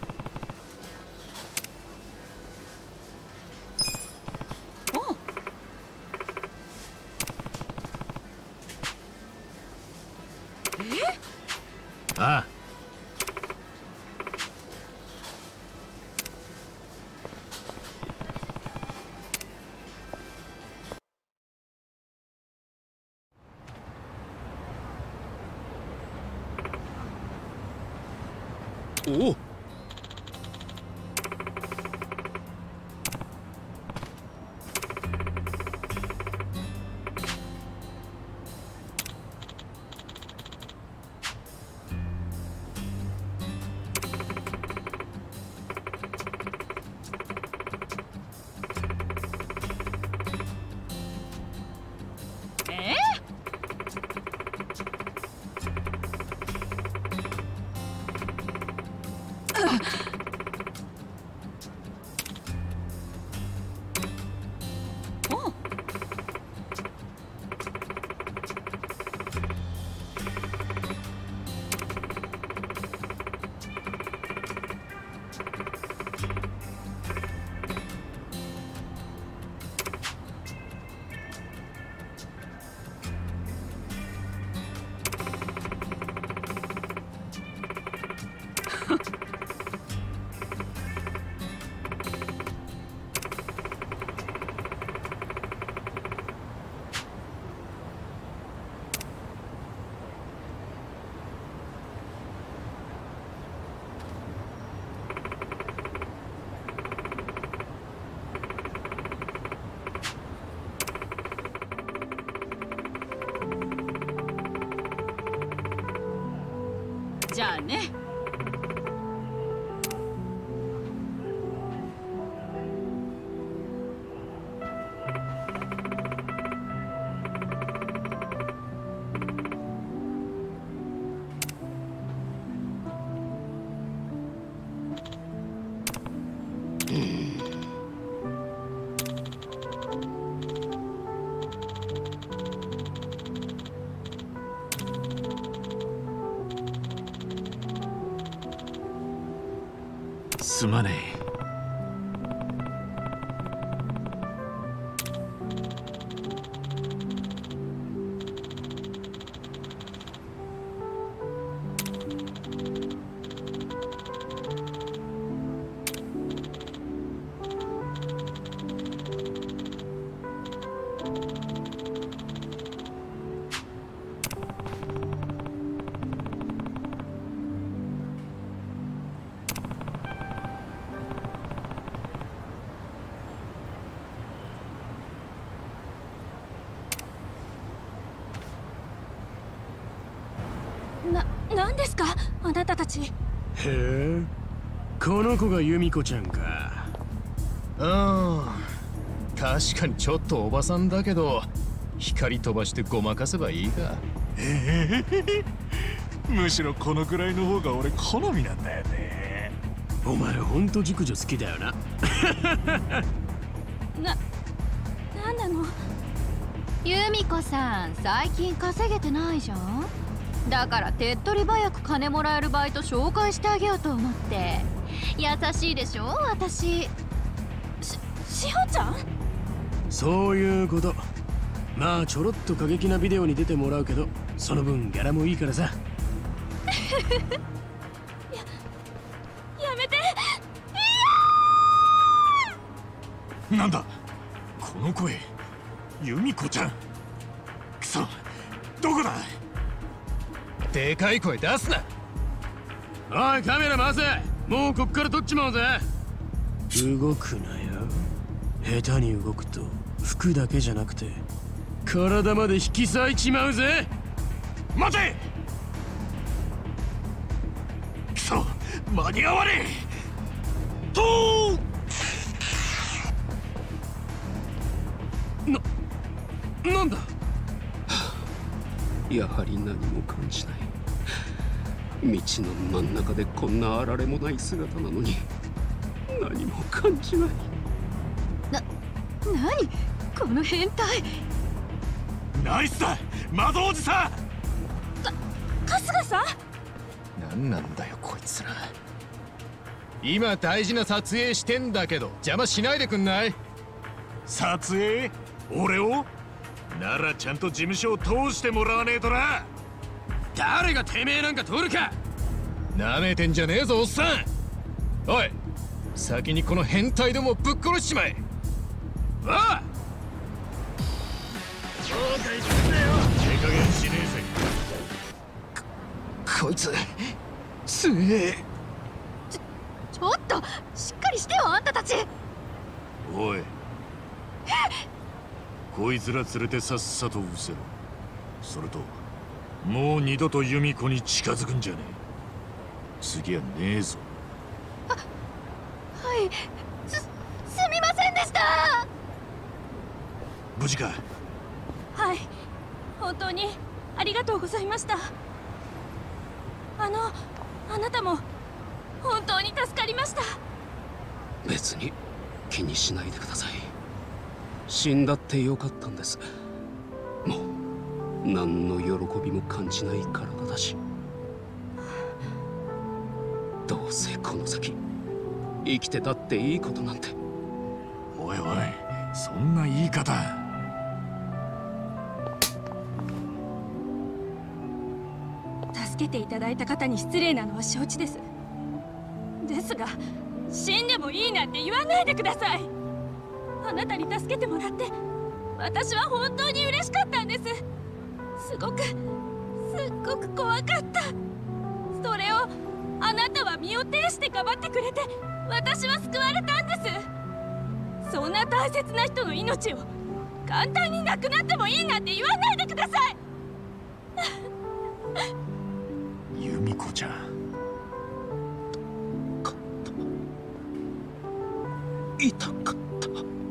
ああ。 おお。 じゃあね。 すまねえ。 な、なんですかあなたたち。 へえ、この子が由美子ちゃんか。うん、確かにちょっとおばさんだけど光飛ばしてごまかせばいいか。 ええむしろこのくらいの方が俺好みなんだよね。 お前ほんと熟女好きだよな。 な、なんなの。 由美子さん、最近稼げてないじゃん。だから手っ取り早く金もらえるバイト紹介してあげようと思って。優しいでしょ私。 し、しほちゃん。 そういうこと。まあちょろっと過激なビデオに出てもらうけど、その分ギャラもいいからさ。 や、やめて。 いやなんだこの声。由美子ちゃん。くそ、どこだ。 でかい声出すな。おいカメラ回せ。もうこっから撮っちまうぜ。動くなよ。下手に動くと服だけじゃなくて体まで引き裂いちまうぜ。 待て。くそ、間に合わねえ。とな、なんだ。やはり何も感じない。道の真ん中でこんなあられもない姿なのに何も感じない。 な、何この変態。 ナイスだ窓おじさん。 か、春日さん。 何なんだよこいつら。今大事な撮影してんだけど邪魔しないでくんない。 撮影？俺を？ならちゃんと事務所を通してもらわねえとな。 誰がてめえなんか撮るか。なめてんじゃねえぞおっさん。おい、先にこの変態どもをぶっ殺しちまえ。おい、 そうか言ってんだよ。手加減しねえぜ。 こいつすげえ。 ちょ、ちょっとしっかりしてよあんたたち。 おい、こいつら連れてさっさと失せろ。それともう二度と由美子に近づくんじゃねえ。次はねえぞ。 あ、はい、す、すみませんでした。 無事か。 はい、本当にありがとうございました。あの、あなたも本当に助かりました。 別に気にしないでください。死んだってよかったんです。もう何の喜びも感じない体だし、どうせこの先生きてたっていいことなんて。 おいおい、そんな言い方。 助けていただいた方に失礼なのは承知です。ですが死んでもいいなんて言わないでください。あなたに助けてもらって私は本当に嬉しかったんです。すごくすっごく怖かった。それをあなたは身を挺してかばってくれて、私は救われたんです。そんな大切な人の命を簡単になくなってもいいなんて言わないでください。 由美子ちゃん、 痛かった。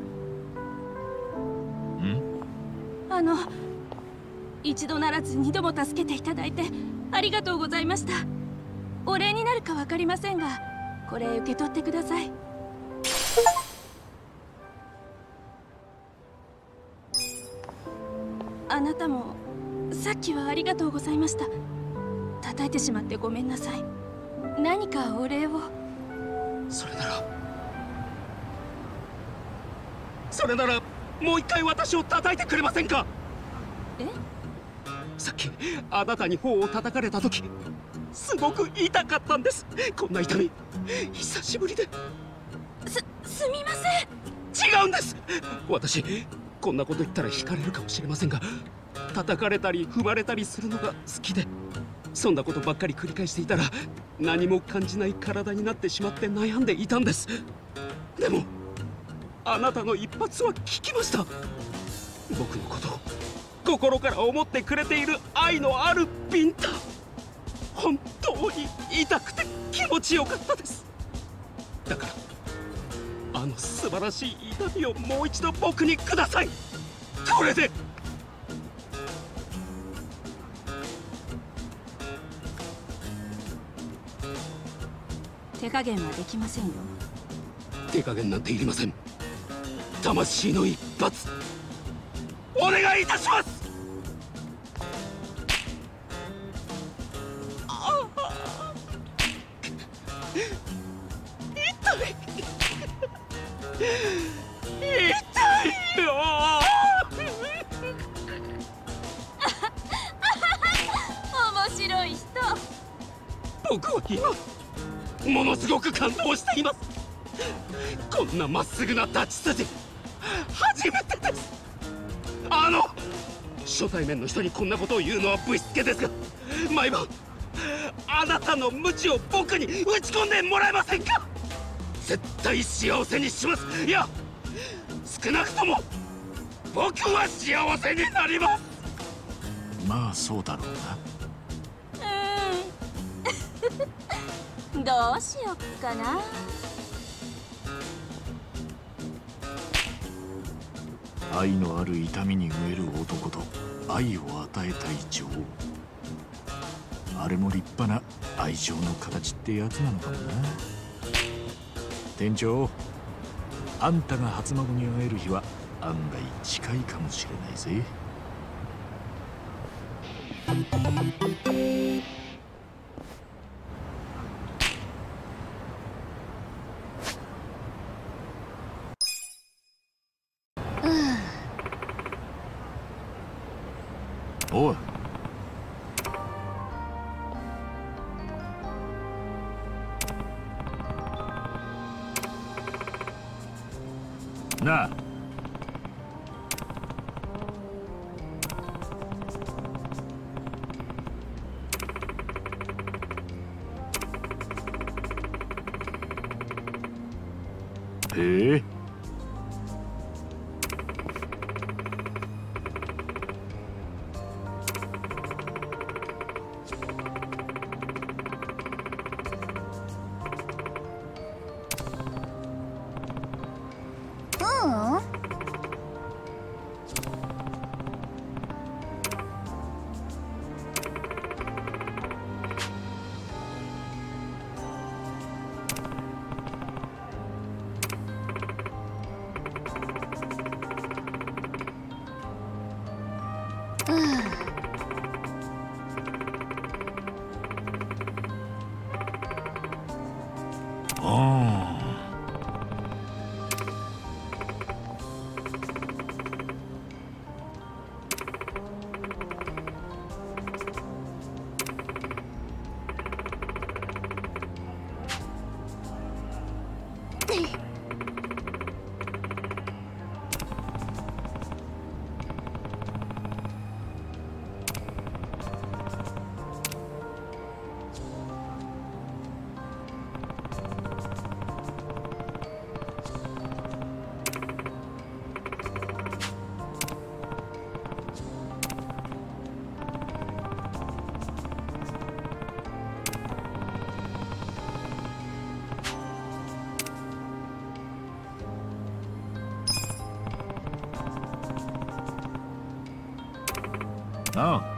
ん？ あの一度ならず二度も助けていただいてありがとうございました。お礼になるか分かりませんが、これ受け取ってください。あなたもさっきはありがとうございました。叩いてしまってごめんなさい。何かお礼を。 それならそれならもう一回私を叩いてくれませんか？ え？ さっきあなたに頬を叩かれた時、すごく痛かったんです。こんな痛み久しぶりで。 す、すみません。 違うんです。私こんなこと言ったら惹かれるかもしれませんが、叩かれたり踏まれたりするのが好きで、そんなことばっかり繰り返していたら何も感じない体になってしまって悩んでいたんです。でもあなたの一発は聞きました。僕のことを心から思ってくれている愛のあるビンタ、本当に痛くて気持ちよかったです。だからあの素晴らしい痛みをもう一度僕にください。これで。 手加減はできませんよ。 手加減なんていりません。魂の一発お願いいたします。痛い痛いよ。 面白い人。 僕は今ものすごく感動しています。こんなまっすぐな立ち筋初めてです。あの初対面の人にこんなことを言うのはぶしつけですが、毎晩あなたの鞭を僕に打ち込んでもらえませんか？絶対幸せにします。いや少なくとも僕は幸せになります。 まあそうだろうな。うんどうしよっかな。 愛のある痛みに飢える男と愛を与えたい女王、あれも立派な愛情の形ってやつなのかもな。店長、あんたが初孫に会える日は案外近いかもしれないぜ。おい、なあ、ええ、 ああ。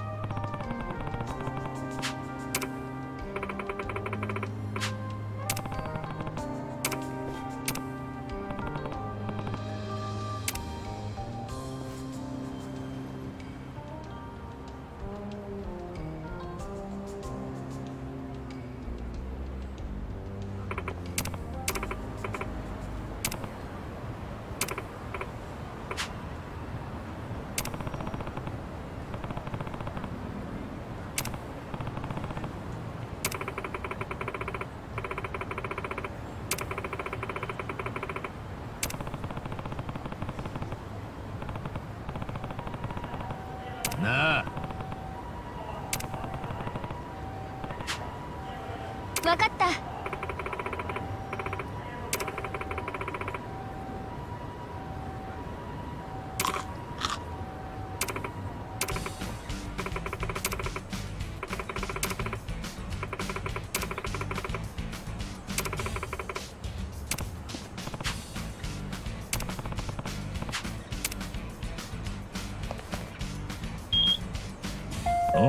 なあ。 わかった。 ん？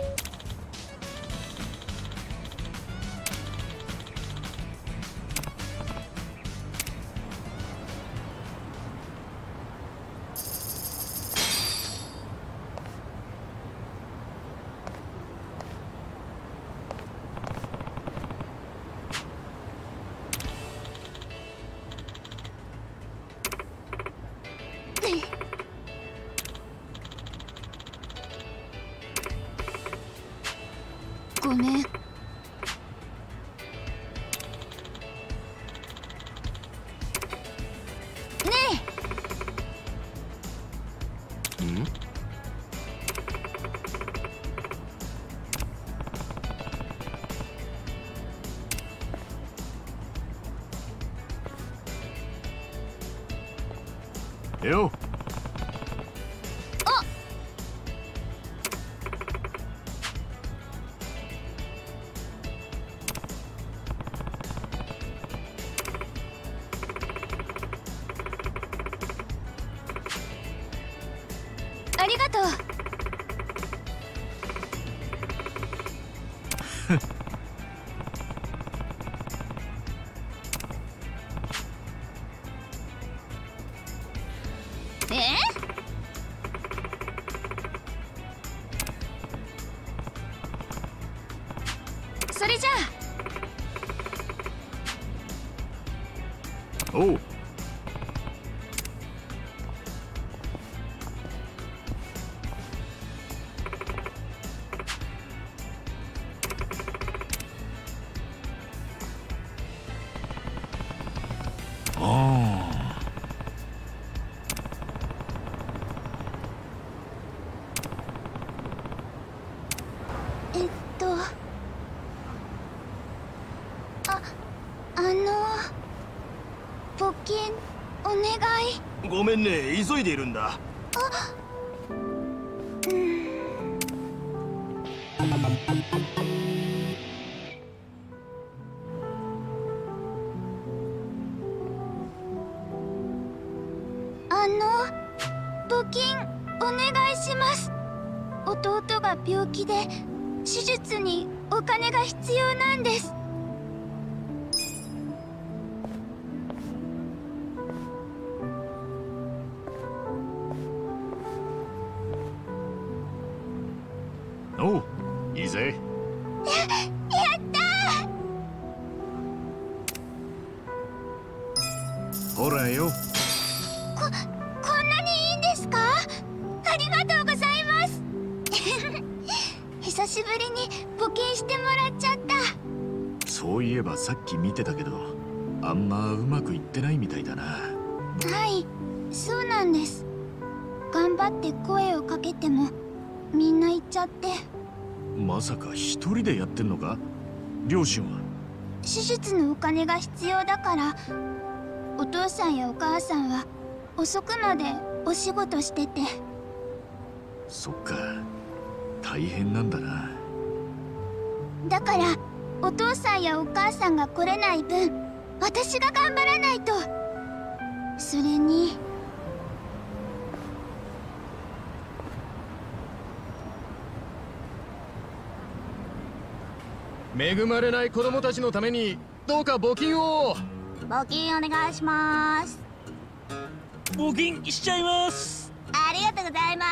ごめん。ねえ。ん？ よ。 ありがとう。え？それじゃあ。 おう。 えっとああの募金お願い。 ごめんね、急いでいるんだ。 あうんあの募金お願いします。弟が病気で手術にお金が必要なんです。 おう、いいぜ。 や、やったー。ほらよ。 こ、こんなにいいんですか？ありがとうございます。久しぶりに募金してもらっちゃった。 そういえばさっき見てたけど、あんまうまくいってないみたいだな。 はい、そうなんです。頑張って声をかけてもみんな行っちゃって。 まさか一人でやってんのか？両親は？ 手術のお金が必要だから、お父さんやお母さんは遅くまでお仕事してて。 そっか、大変なんだな。 だからお父さんやお母さんが来れない分、私が頑張らないと。それに恵まれない子供たちのためにどうか募金を。 募金お願いします。 募金しちゃいます。 ありがとうございます。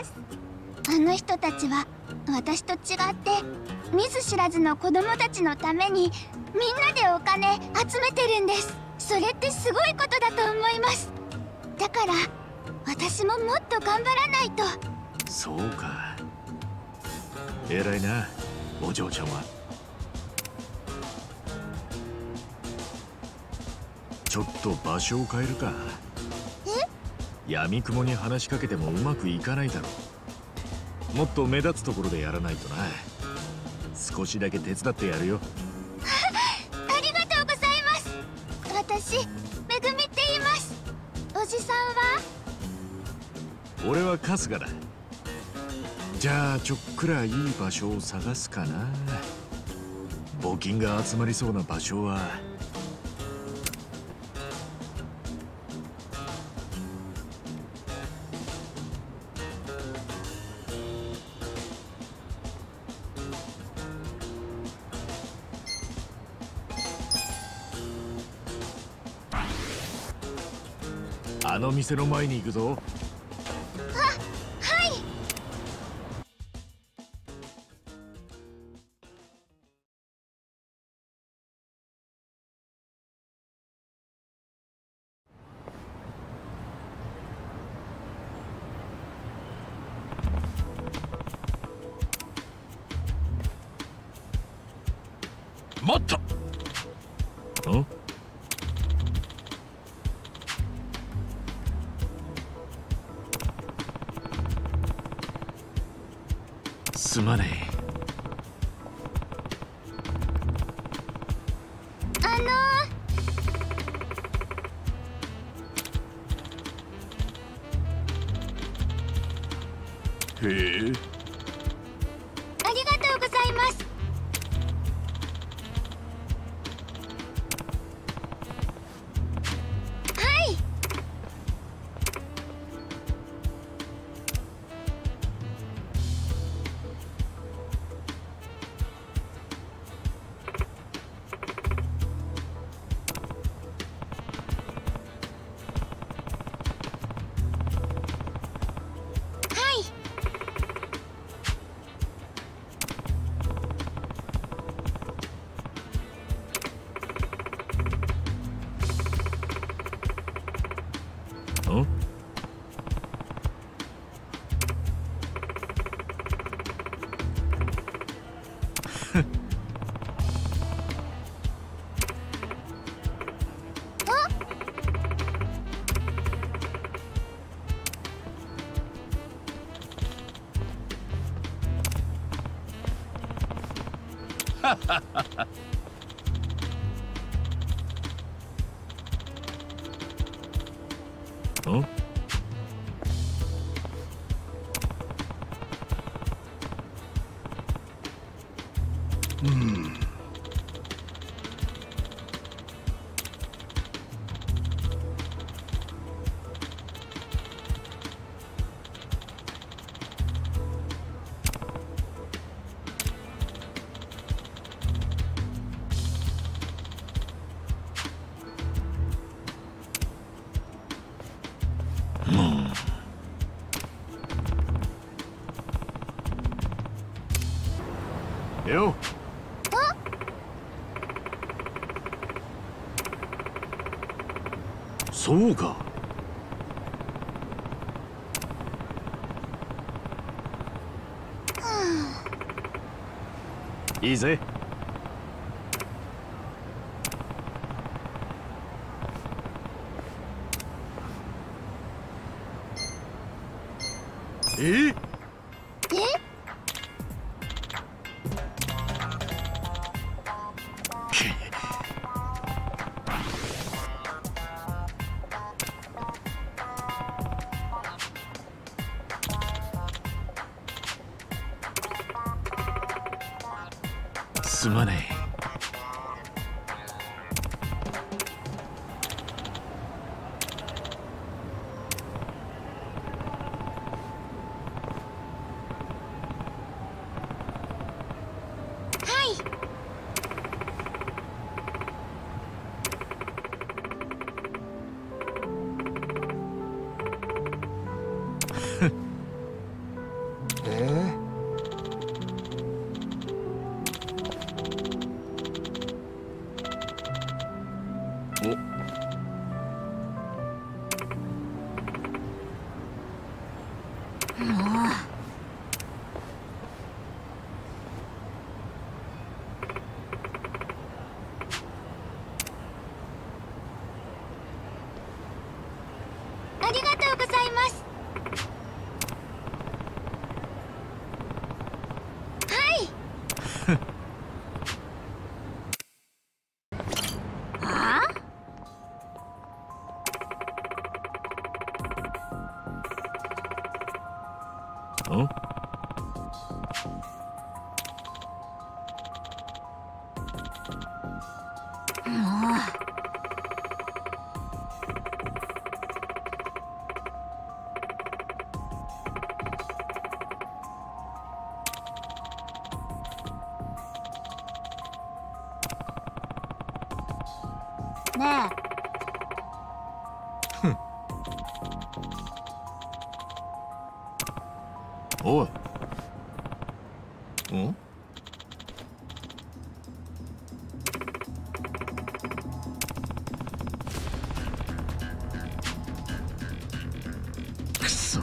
あの人たちは私と違って見ず知らずの子供たちのためにみんなでお金集めてるんです。それってすごいことだと思います。だから私ももっと頑張らないと。 そうか、偉いなお嬢ちゃんは。ちょっと場所を変えるか。 え？ 闇雲に話しかけてもうまくいかないだろう。もっと目立つところでやらないとな。少しだけ手伝ってやるよ。 ありがとうございます。私、めぐみって言います。おじさんは？ 俺は春日だ。じゃあちょっくらいい場所を探すかな。募金が集まりそうな場所は。あの店の前に行くぞ。 あ、はい。 もっと。ん？すまねえ。あのー。へえ。 ありがとうございます。はい。 ん？ん？ うん。 よ。そうか。いいぜ。え？ え？ すまねえ。 はい。 ありがとうございます。はいあん？ ねおい。ん？くそ。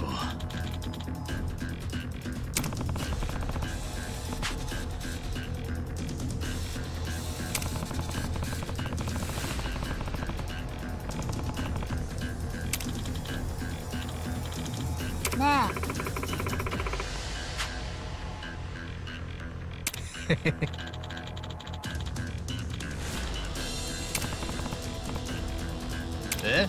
えねえ？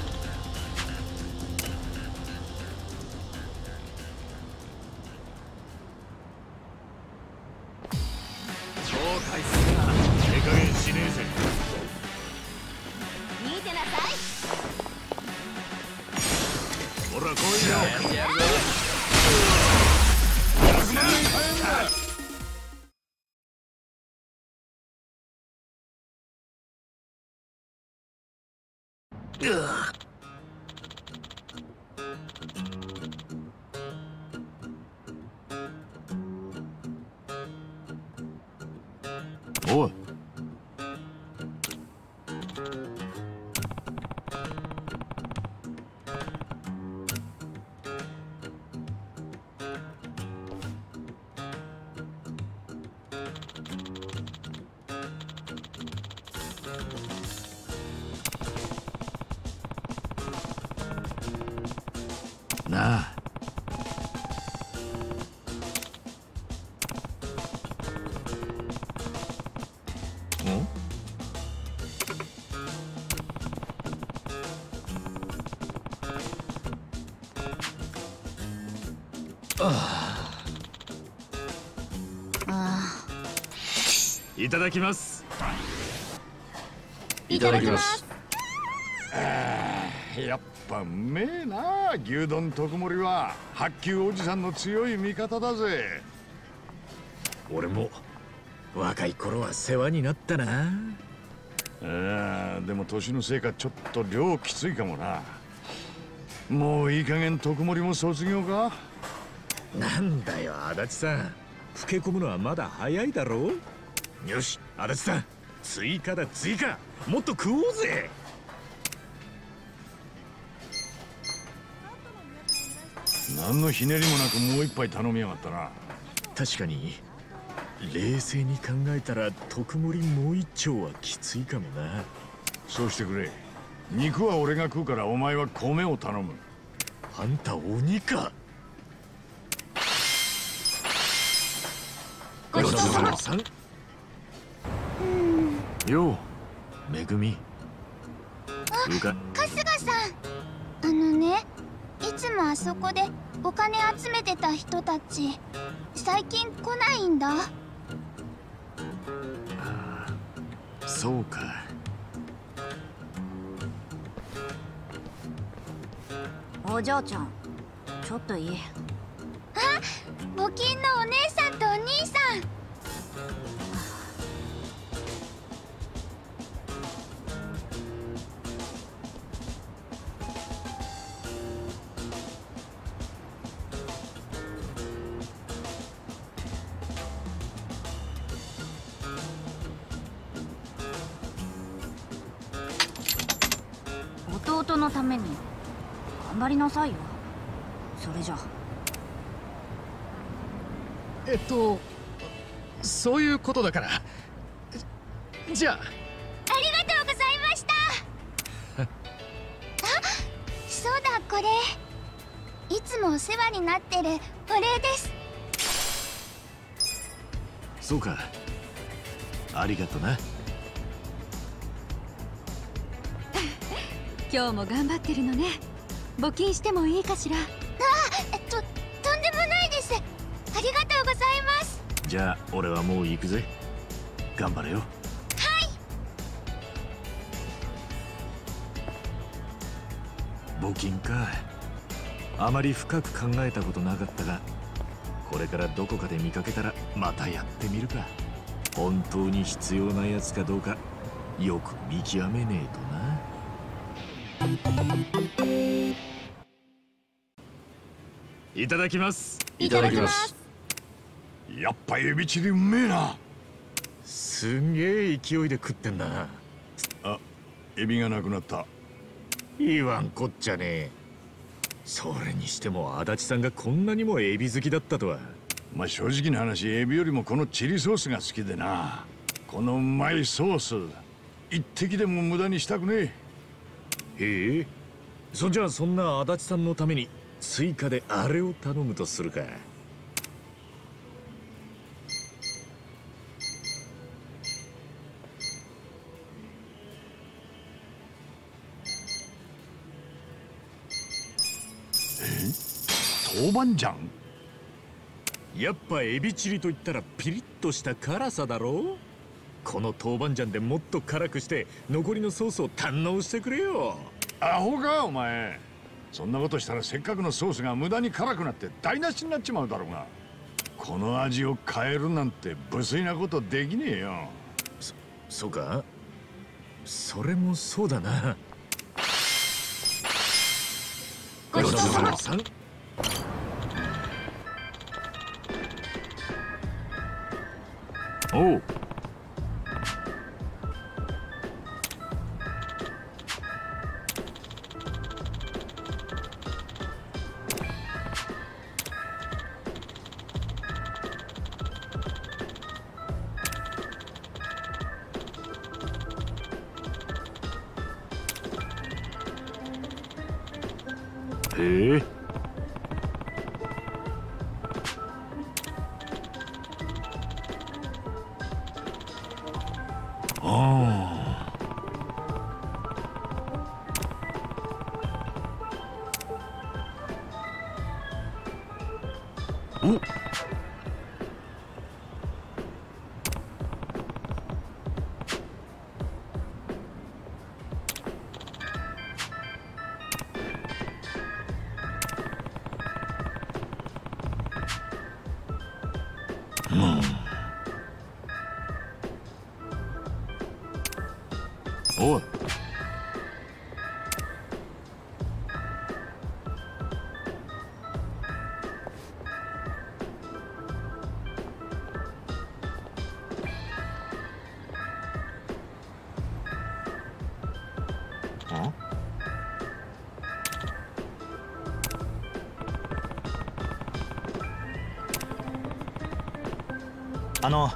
後悔するな。手加減しねえぜ。 見てなさい。 ほら来いよ。やるぞ。おい。なあ。ん？ああいただきます。 いただきます。ああ、やっぱうめえな。牛丼特盛は白球おじさんの強い味方だぜ。 俺も若い頃は世話になったな。 ああ、でも年のせいかちょっと量きついかもな。もういい加減特盛も卒業か。 なんだよ足立さん、老け込むのはまだ早いだろう。よし足立さん、追加だ追加、もっと食おうぜ。 何のひねりもなくもう一杯頼みやがったな。 確かに冷静に考えたら特盛もう一丁はきついかもな。 そうしてくれ。肉は俺が食うからお前は米を頼む。 あんた鬼か。 ごちそうさま。 さんようめぐみ。うか春日さん、あのね、いつもあそこでお金集めてた人たち最近来ないんだ。 そうか。 お嬢ちゃん、ちょっといい？ あ、募金のお姉さんとお兄さん。 のために頑張りなさいよ。それじゃ。 えっとそういうことだから。じゃあ。 ありがとうございましたあ、そうだ、これいつもお世話になってるお礼です。 そうか、ありがとな。 今日も頑張ってるのね。募金してもいいかしら。 あ、えっととんでもないです。ありがとうございます。 じゃあ俺はもう行くぜ。頑張れよ。募金か。あまり深く考えたことなかったが、これからどこかで見かけたらまたやってみるか。本当に必要なやつかどうかよく見極めねえとな。いただきます。 いただきます。やっぱエビチリうめえな。 すんげえ勢いで食ってんな。 あ、エビがなくなった。 言わんこっちゃねえ。それにしても足立さんがこんなにもエビ好きだったとは。 まあ正直な話、エビよりもこのチリソースが好きでな。このうまいソース一滴でも無駄にしたくねえ。へえ、そんじゃあそんな足立さんのために追加であれを頼むとするか。 豆板醤。 やっぱエビチリと言ったらピリッとした辛さだろ。この豆板醤でもっと辛くして残りのソースを堪能してくれよ。 アホかお前。そんなことしたらせっかくのソースが無駄に辛くなって台無しになっちまうだろうが。この味を変えるなんて無粋なことできねえよ。 そ、そうか。それもそうだな。 ごちそうさま。 おう。へえ。ああ。お。おい。 あの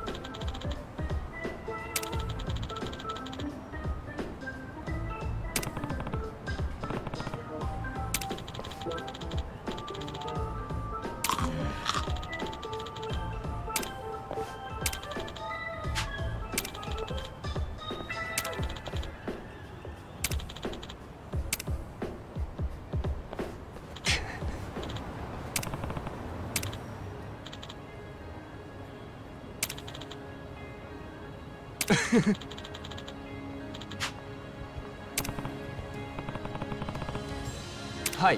はい。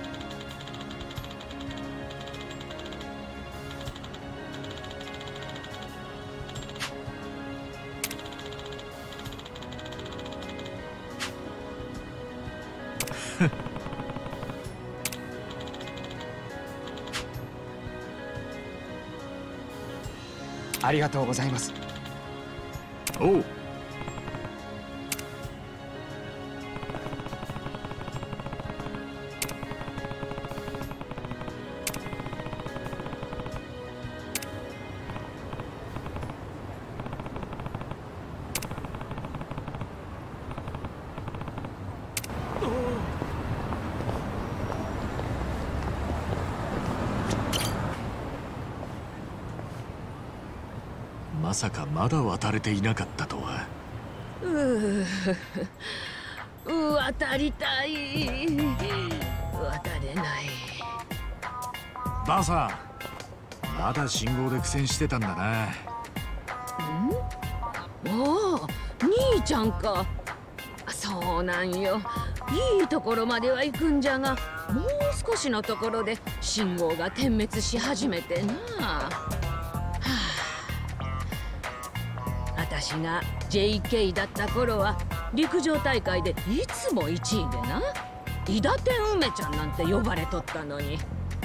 ありがとうございます。 おう。 まさかまだ渡れていなかったとは。 うう渡りたい。渡れない。 ばあさん、まだ信号で苦戦してたんだな。 ん？おお、兄ちゃんか。そうなんよ。いいところまでは行くんじゃが、もう少しのところで信号が点滅し始めてな。はあ、私が ジェイケー だった頃は陸上大会でいつもいちいでな、伊達天梅ちゃんなんて呼ばれとったのに、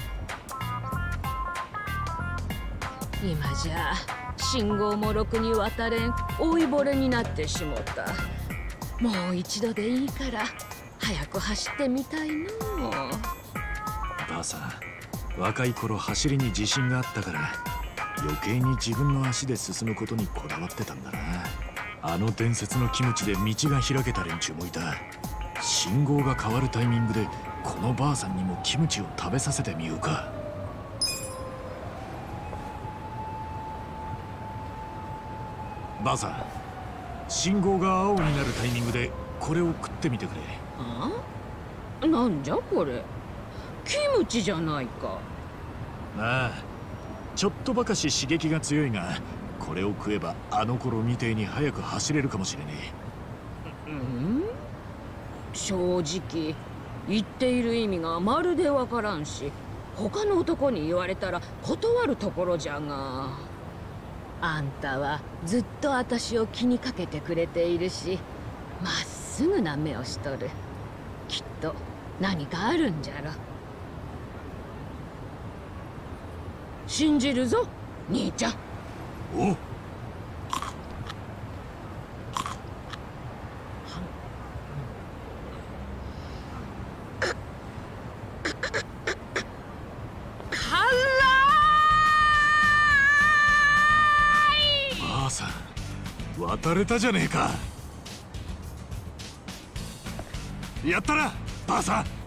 今じゃ信号もろくに渡れん老いぼれになってしもた。もう一度でいいから早く走ってみたいの。 ばあさん、若い頃走りに自信があったから余計に自分の足で進むことにこだわってたんだな。あの伝説のキムチで道が開けた連中もいた。信号が変わるタイミングでこのばあさんにもキムチを食べさせてみようか。ばあさん、信号が青になるタイミングでこれを食ってみてくれ。 あ？なんじゃこれ。キムチじゃないか。 ああ、ちょっとばかし刺激が強いが、これを食えばあの頃みてえに早く走れるかもしれねえ。うん？正直言っている意味がまるでわからんし、他の男に言われたら断るところじゃが。あんたはずっと私を気にかけてくれているし、まっすぐな目をしとる。きっと何かあるんじゃろ。信じるぞ、兄ちゃん。 お渡れたじゃねえか。やったな、ばあさん。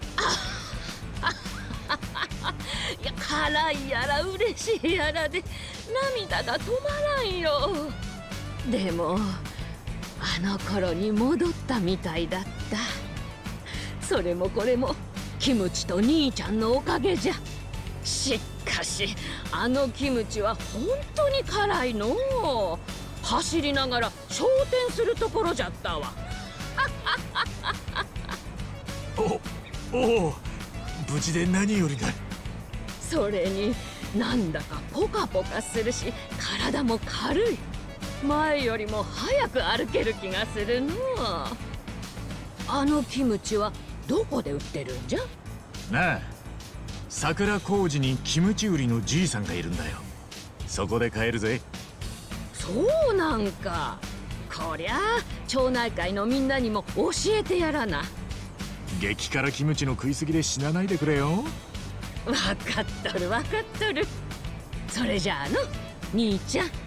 いや、辛いやら嬉しいやらで涙が止まらんよ。でもあの頃に戻ったみたいだった。それもこれもキムチと兄ちゃんのおかげじゃ。しかしあのキムチは本当に辛いのう。走りながら昇天するところじゃったわ。 おおお、無事で何よりだ。 それになんだかポカポカするし、体も軽い。前よりも早く歩ける気がするの。あのキムチはどこで売ってるんじゃ？ なあ、桜小路にキムチ売りのじいさんがいるんだよ。そこで買えるぜ。 そうなんか。こりゃあ町内会のみんなにも教えてやらな。 激辛キムチの食いすぎで死なないでくれよ。 分かっとる分かっとる。それじゃあの兄ちゃん。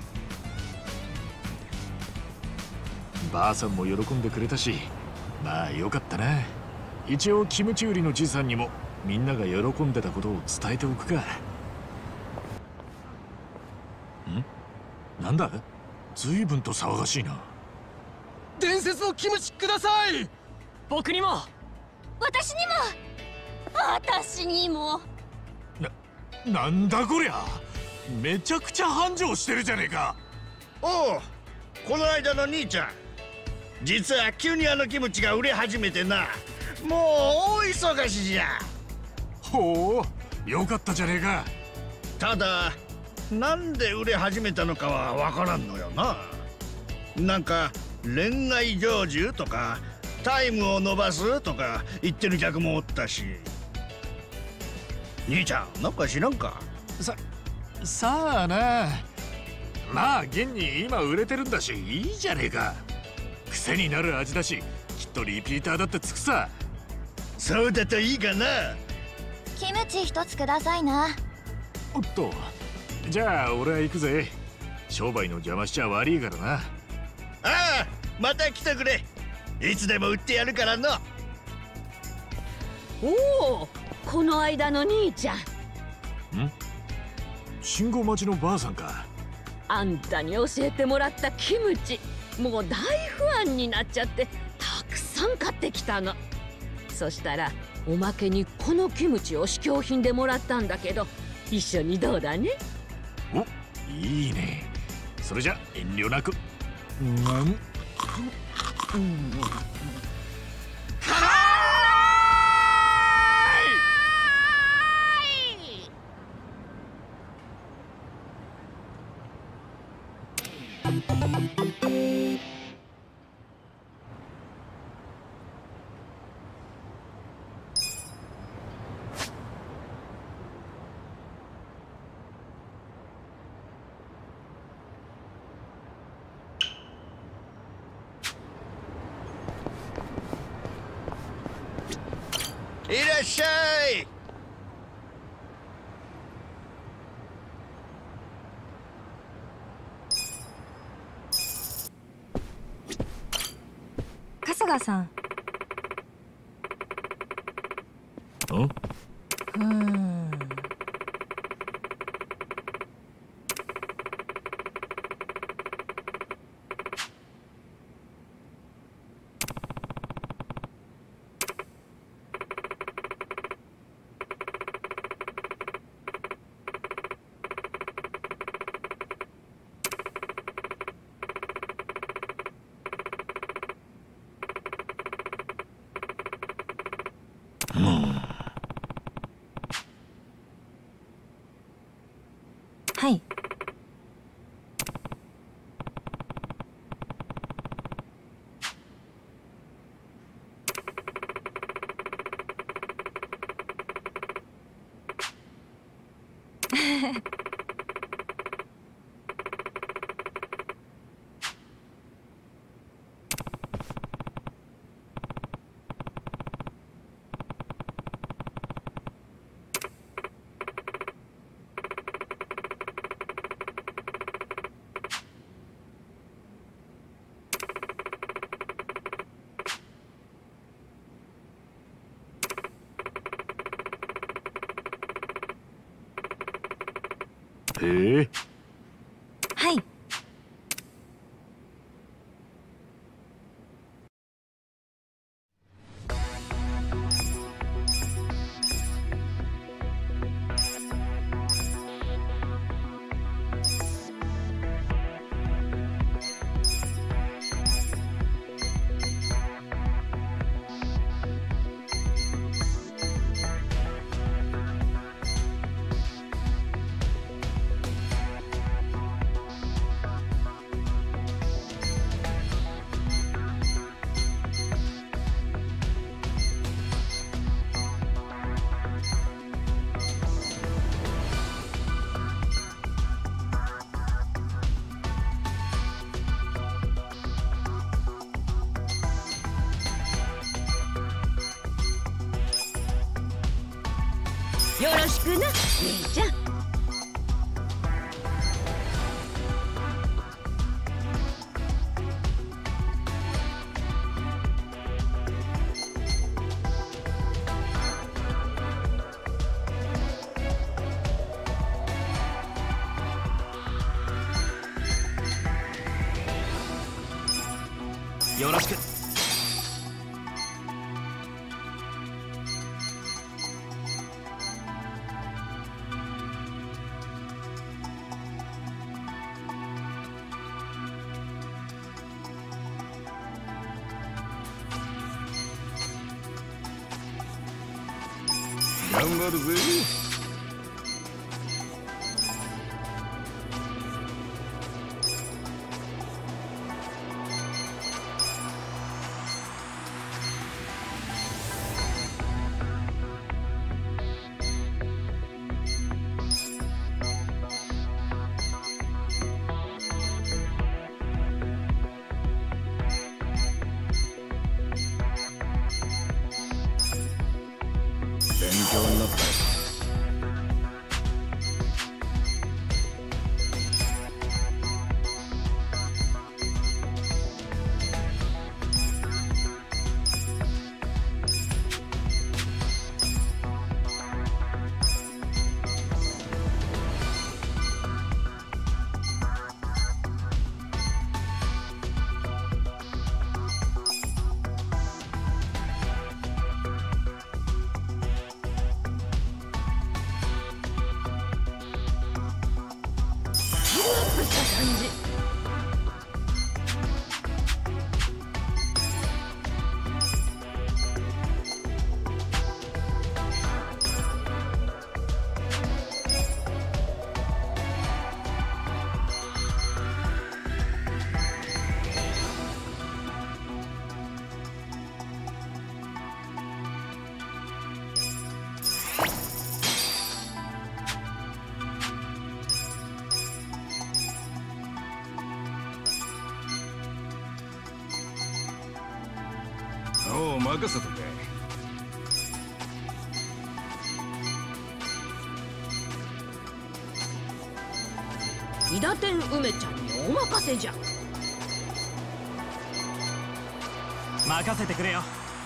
ばあさんも喜んでくれたし、まあよかったな。一応キムチ売りのじいさんにもみんなが喜んでたことを伝えておくか。ん？なんだ？随分と騒がしいな。 伝説のキムチください。僕にも。 私にも。私にも。 な、なんだこりゃ。めちゃくちゃ繁盛してるじゃねえか。 おう、この間の兄ちゃん、実は急にあのキムチが売れ始めてな、もう大忙しじゃ。 ほう、よかったじゃねえか。 ただなんで売れ始めたのかはわからんのよな。なんか恋愛成就とかタイムを伸ばすとか言ってる客もおったし。兄ちゃんなんか知らんか？ ささあな。まあ現に今売れてるんだしいいじゃねえか。癖になる味だし、きっとリピーターだってつくさ。 そうだといいかな。 キムチ一つくださいな。 おっと、じゃあ俺は行くぜ。商売の邪魔しちゃ悪いからな。 ああ、また来てくれ。いつでも売ってやるからの。 おお、この間の兄ちゃん。 ん？信号待ちのばあさんか。 あんたに教えてもらったキムチ、もう大不安になっちゃってたくさん買ってきたの。そしたらおまけにこのキムチを試供品でもらったんだけど、一緒にどうだね。 お、いいね。それじゃ遠慮なく。うん、うん、 いらっしゃい。 春日さん。 うん？ うーん。はい。 へえ。 はい。 よろしくな、姉ちゃん。 よろしく。 頑張るぜ。勉強になった。 を任せとけ。 伊達天梅ちゃんにお任せじゃ。 任せてくれよ。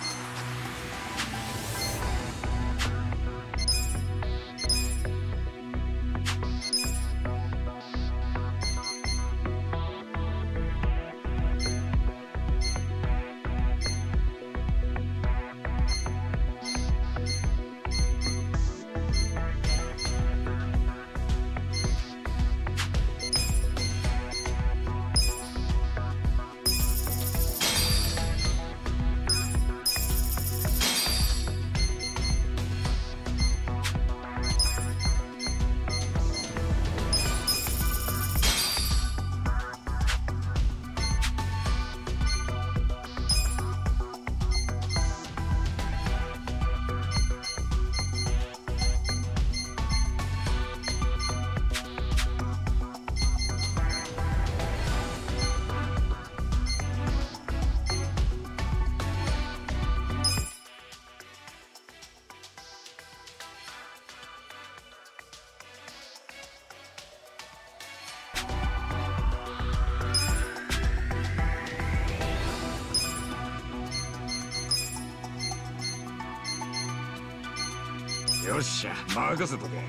よっしゃ、任せとけ。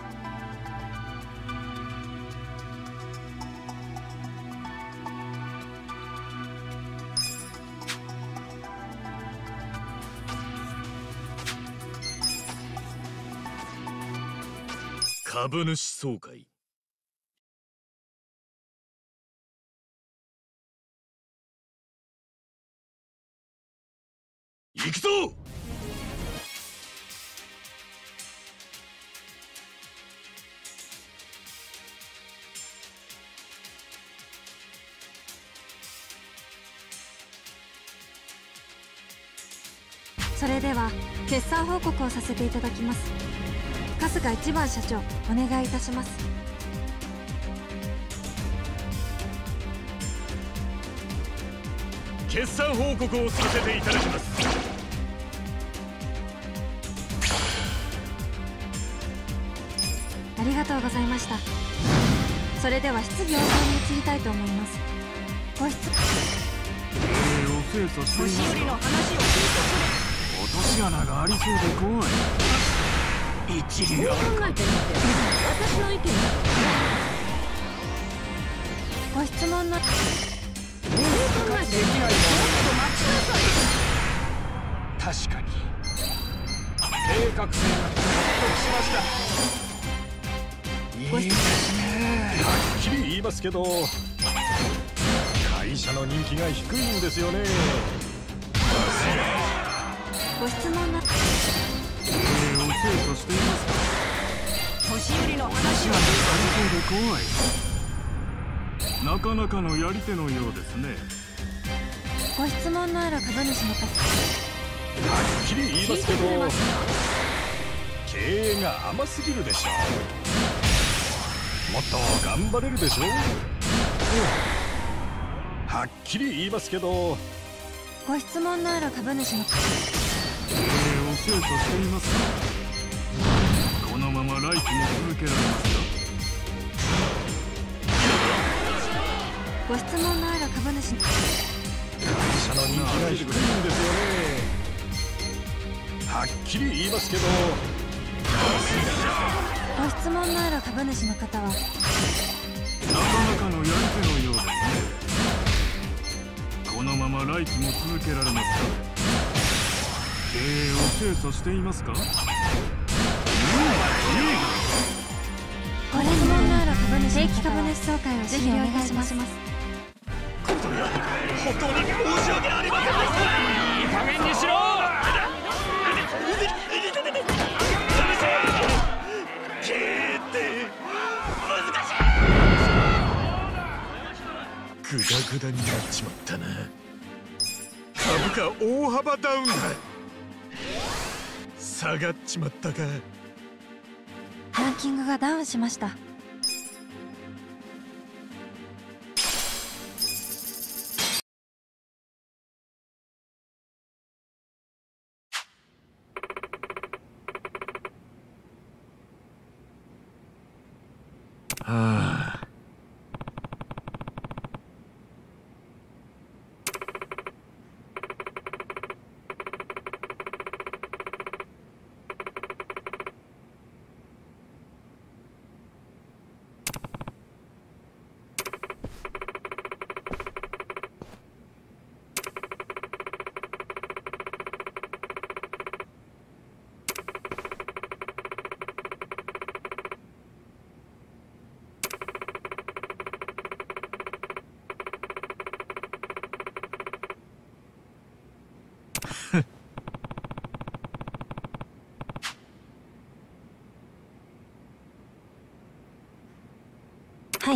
株主総会。行くぞ。 それでは決算報告をさせていただきます。春日一番社長、お願いいたします。 決算報告をさせていただきます。 ありがとうございました。それでは質疑応答に移りたいと思います。ご質問。 えー、お精査していますか。 年寄りの話を聞いてくれ。 落とし穴がありそうで怖い。一理どうあるか。 考えてみて私の意見だ。 ご質問の。 どう考えてみてもっと待ちなさい。 確かに計画性が納得しました。いいですね。 はっきり言いますけど、会社の人気が低いんですよね。 ご質問の。 えー、お精査していますか。 年寄りの話を話がありそうで怖い。なかなかのやり手のようですね。 ご質問のある株主の方。 はっきり言いますけど、経営が甘すぎるでしょう。もっと頑張れるでしょう。はっきり言いますけど。 ご質問のある株主の方。 えー、お精査していますか。このまま来期も続けられますか。 ご質問のある株主の。 会社の人気が低いんですよね。はっきり言いますけど。 ご質問のある株主の方は。 なかなかのやり手のようですね。このまま来期も続けられますか。経営を精査していますか。 ご質問のある株主正規株主総会をぜひお願いします。 本当に申し訳ありませんでした。いい加減にしろ。経営って難しい。 グダグダになっちまったな。株価大幅ダウンだ。下がっちまったか。 ランキングがダウンしました。 ああ。 はい。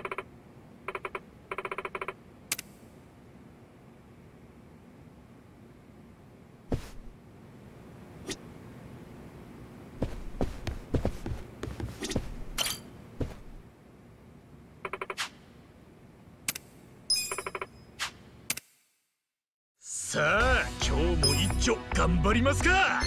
さあ、今日も一丁頑張りますか。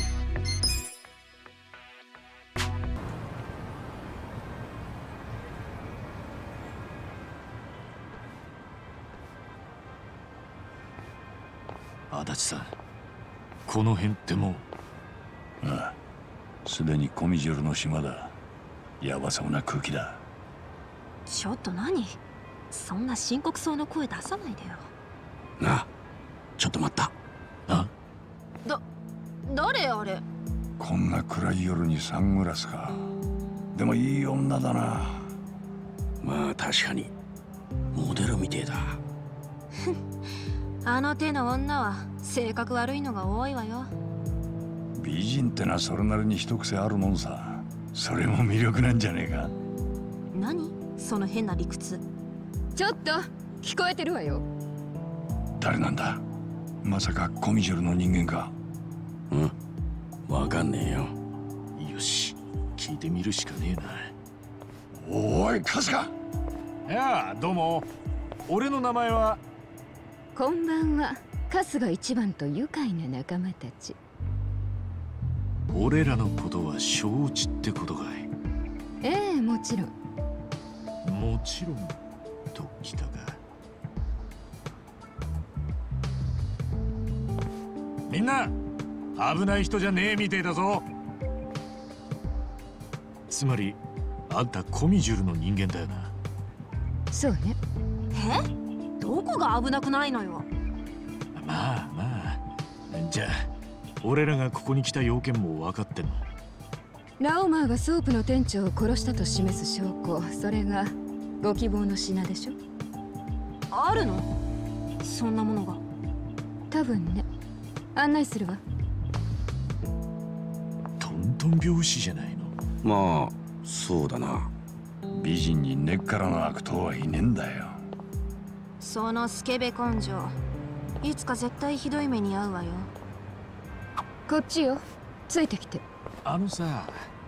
足立さん、この辺ってもう。ああ、すでにコミジュルの島だ。やばそうな空気だ。 ちょっと何？そんな深刻そうな声出さないでよ。 なあ、ちょっと待った。 あ？ だ、誰あれ？ こんな暗い夜にサングラスか。でもいい女だな。 まあ確かにモデルみてえだ。 あの手の女は性格悪いのが多いわよ。 美人ってのはそれなりに一癖あるもんさ。それも魅力なんじゃねえか。 何その変な理屈。 ちょっと聞こえてるわよ。 誰なんだ？まさかコミジュルの人間か？ うん、わかんねえよ。 よし、聞いてみるしかねえな。 おい、春日。 いやあ、どうも。俺の名前は。 こんばんは。春日一番と愉快な仲間たち。 俺らのことは承知ってことかい？ ええ、もちろん。 もちろんときたか。みんな危ない人じゃねえみてえだぞ。つまりあんたコミジュルの人間だよな。 そうね。 え？どこが危なくないのよ。 まあまあ、じゃあ俺らがここに来た要件も分かってんの？ ラオマーがソープの店長を殺したと示す証拠、それがご希望の品でしょ？ あるの？そんなものが。 多分ね。案内するわ。 トントン拍子じゃないの？まあそうだな。 美人に根っからの悪党はいねえんだよ。 そのスケベ根性、いつか絶対ひどい目に遭うわよ。 こっちよ、ついてきて。 あのさ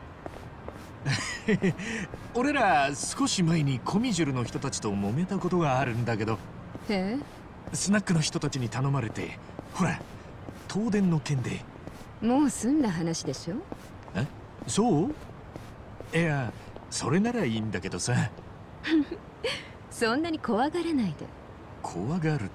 俺ら少し前にコミジュルの人たちと揉めたことがあるんだけど。 へえ。 スナックの人たちに頼まれて、ほら東電の件で。 もう済んだ話でしょ？ え、そう？いや、それならいいんだけどさ。 そんなに怖がらないで。 怖がるって。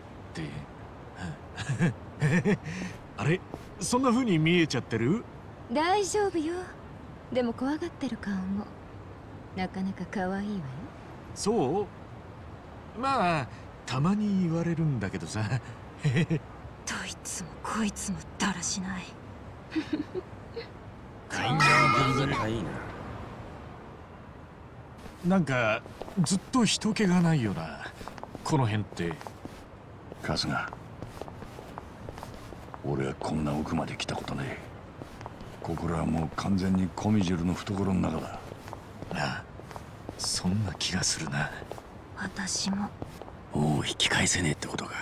あれ、そんな風に見えちゃってる？ 大丈夫よ。でも怖がってる顔もなかなか可愛いわよ。 そう？まあたまに言われるんだけどさ。 どいつもこいつもだらしない。 なんかずっと人気がないよな、この辺って。 春日、俺はこんな奥まで来たことねえ。ここらはもう完全にコミジュルの懐の中だ。 なあ、そんな気がするな。 私も。 もう引き返せねえってことか。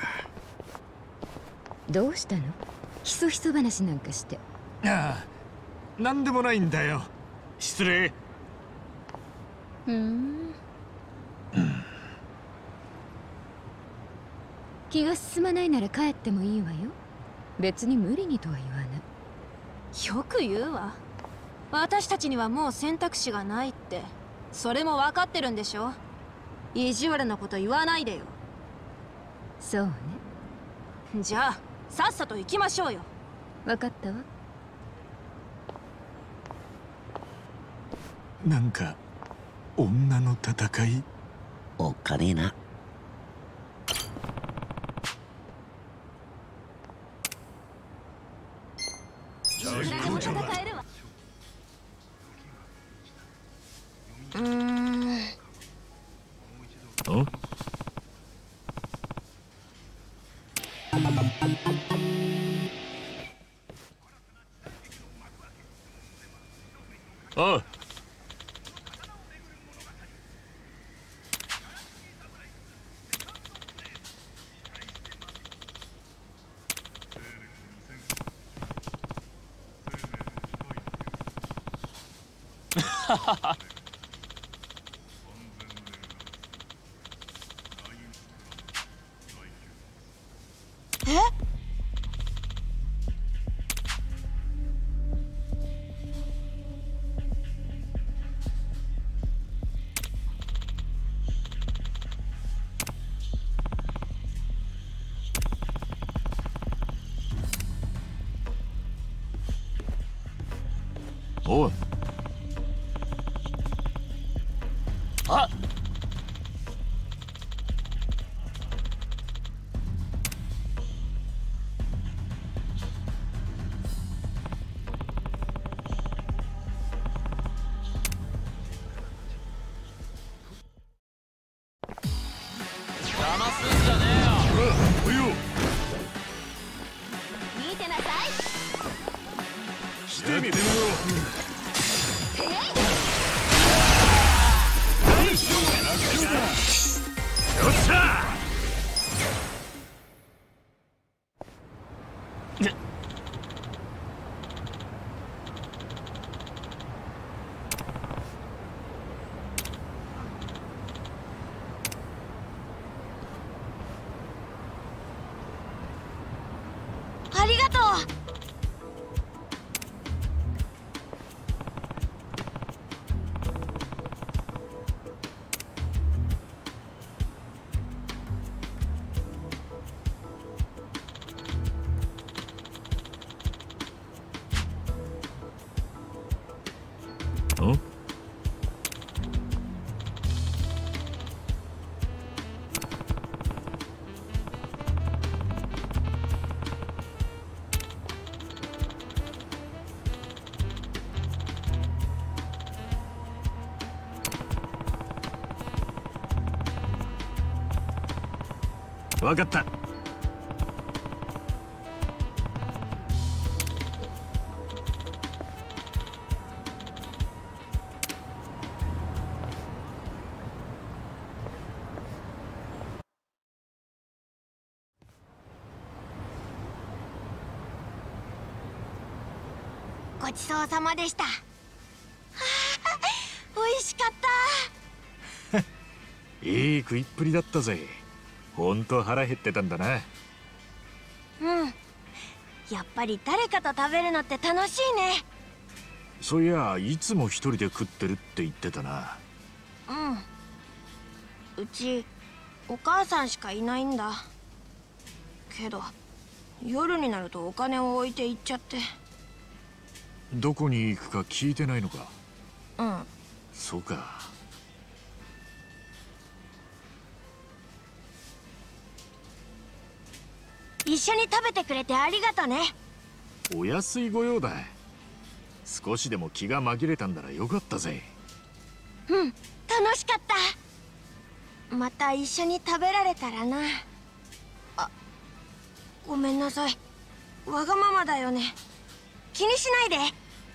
どうしたの？ひそひそ話なんかして。 ああ、なんでもないんだよ。失礼。 ふーん。気が進まないなら帰ってもいいわよ。別に無理にとは言わない。 よく言うわ。私たちにはもう選択肢がないって。 それも分かってるんでしょ。意地悪なこと言わないでよ。 そうね。 じゃあさっさと行きましょうよ。 分かったわ。 なんか女の戦い。 おっかねえな。 うーん。 お？ おう。ははは。 え？ おい。 あっ。邪魔すんじゃねえよ。 おいよ。 見てなさい。 してみてみろ。 よっしゃ。 ありがとう。 ん？ わかった。 ごちそうさまでした。はあ、美味しかった。 いい食いっぷりだったぜ。ほんと腹減ってたんだな。 うん。やっぱり誰かと食べるのって楽しいね。 そういや、いつも一人で食ってるって言ってたな。 うん。うちお母さんしかいないんだけど、夜になるとお金を置いて行っちゃって。 どこに行くか聞いてないのか。 うん。 そうか。 一緒に食べてくれてありがとね。 お安いご用だ。少しでも気が紛れたんだらよかったぜ。 うん、楽しかった。また一緒に食べられたらな。あ、ごめんなさい。わがままだよね。気にしないで。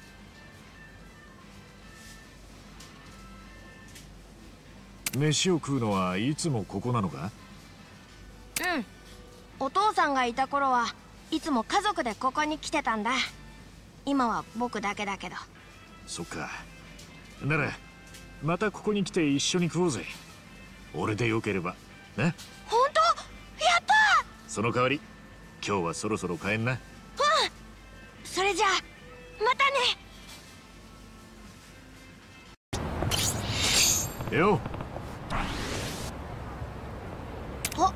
飯を食うのはいつもここなのか？ うん。お父さんがいた頃はいつも家族でここに来てたんだ。今は僕だけだけど。 そっか。ならまたここに来て一緒に食おうぜ。俺でよければな。 本当？やった！ その代わり今日はそろそろ帰んな。 うん。それじゃあまたね。 よ。 あ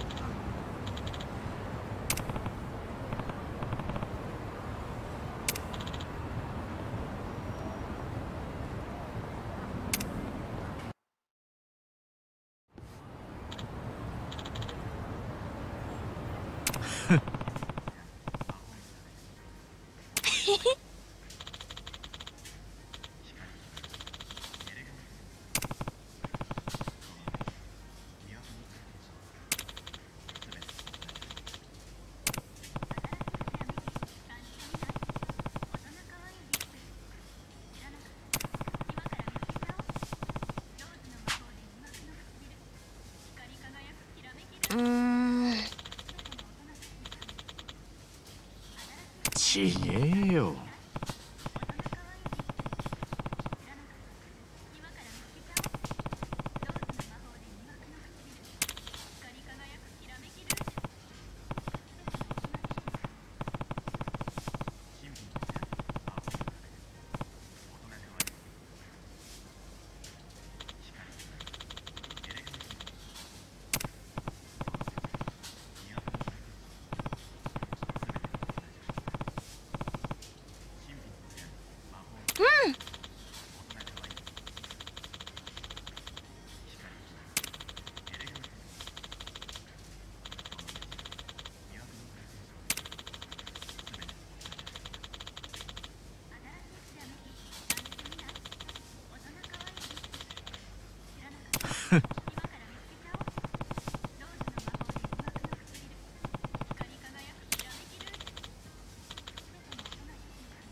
うーんちげえよ。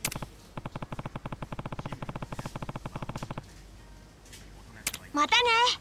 またね。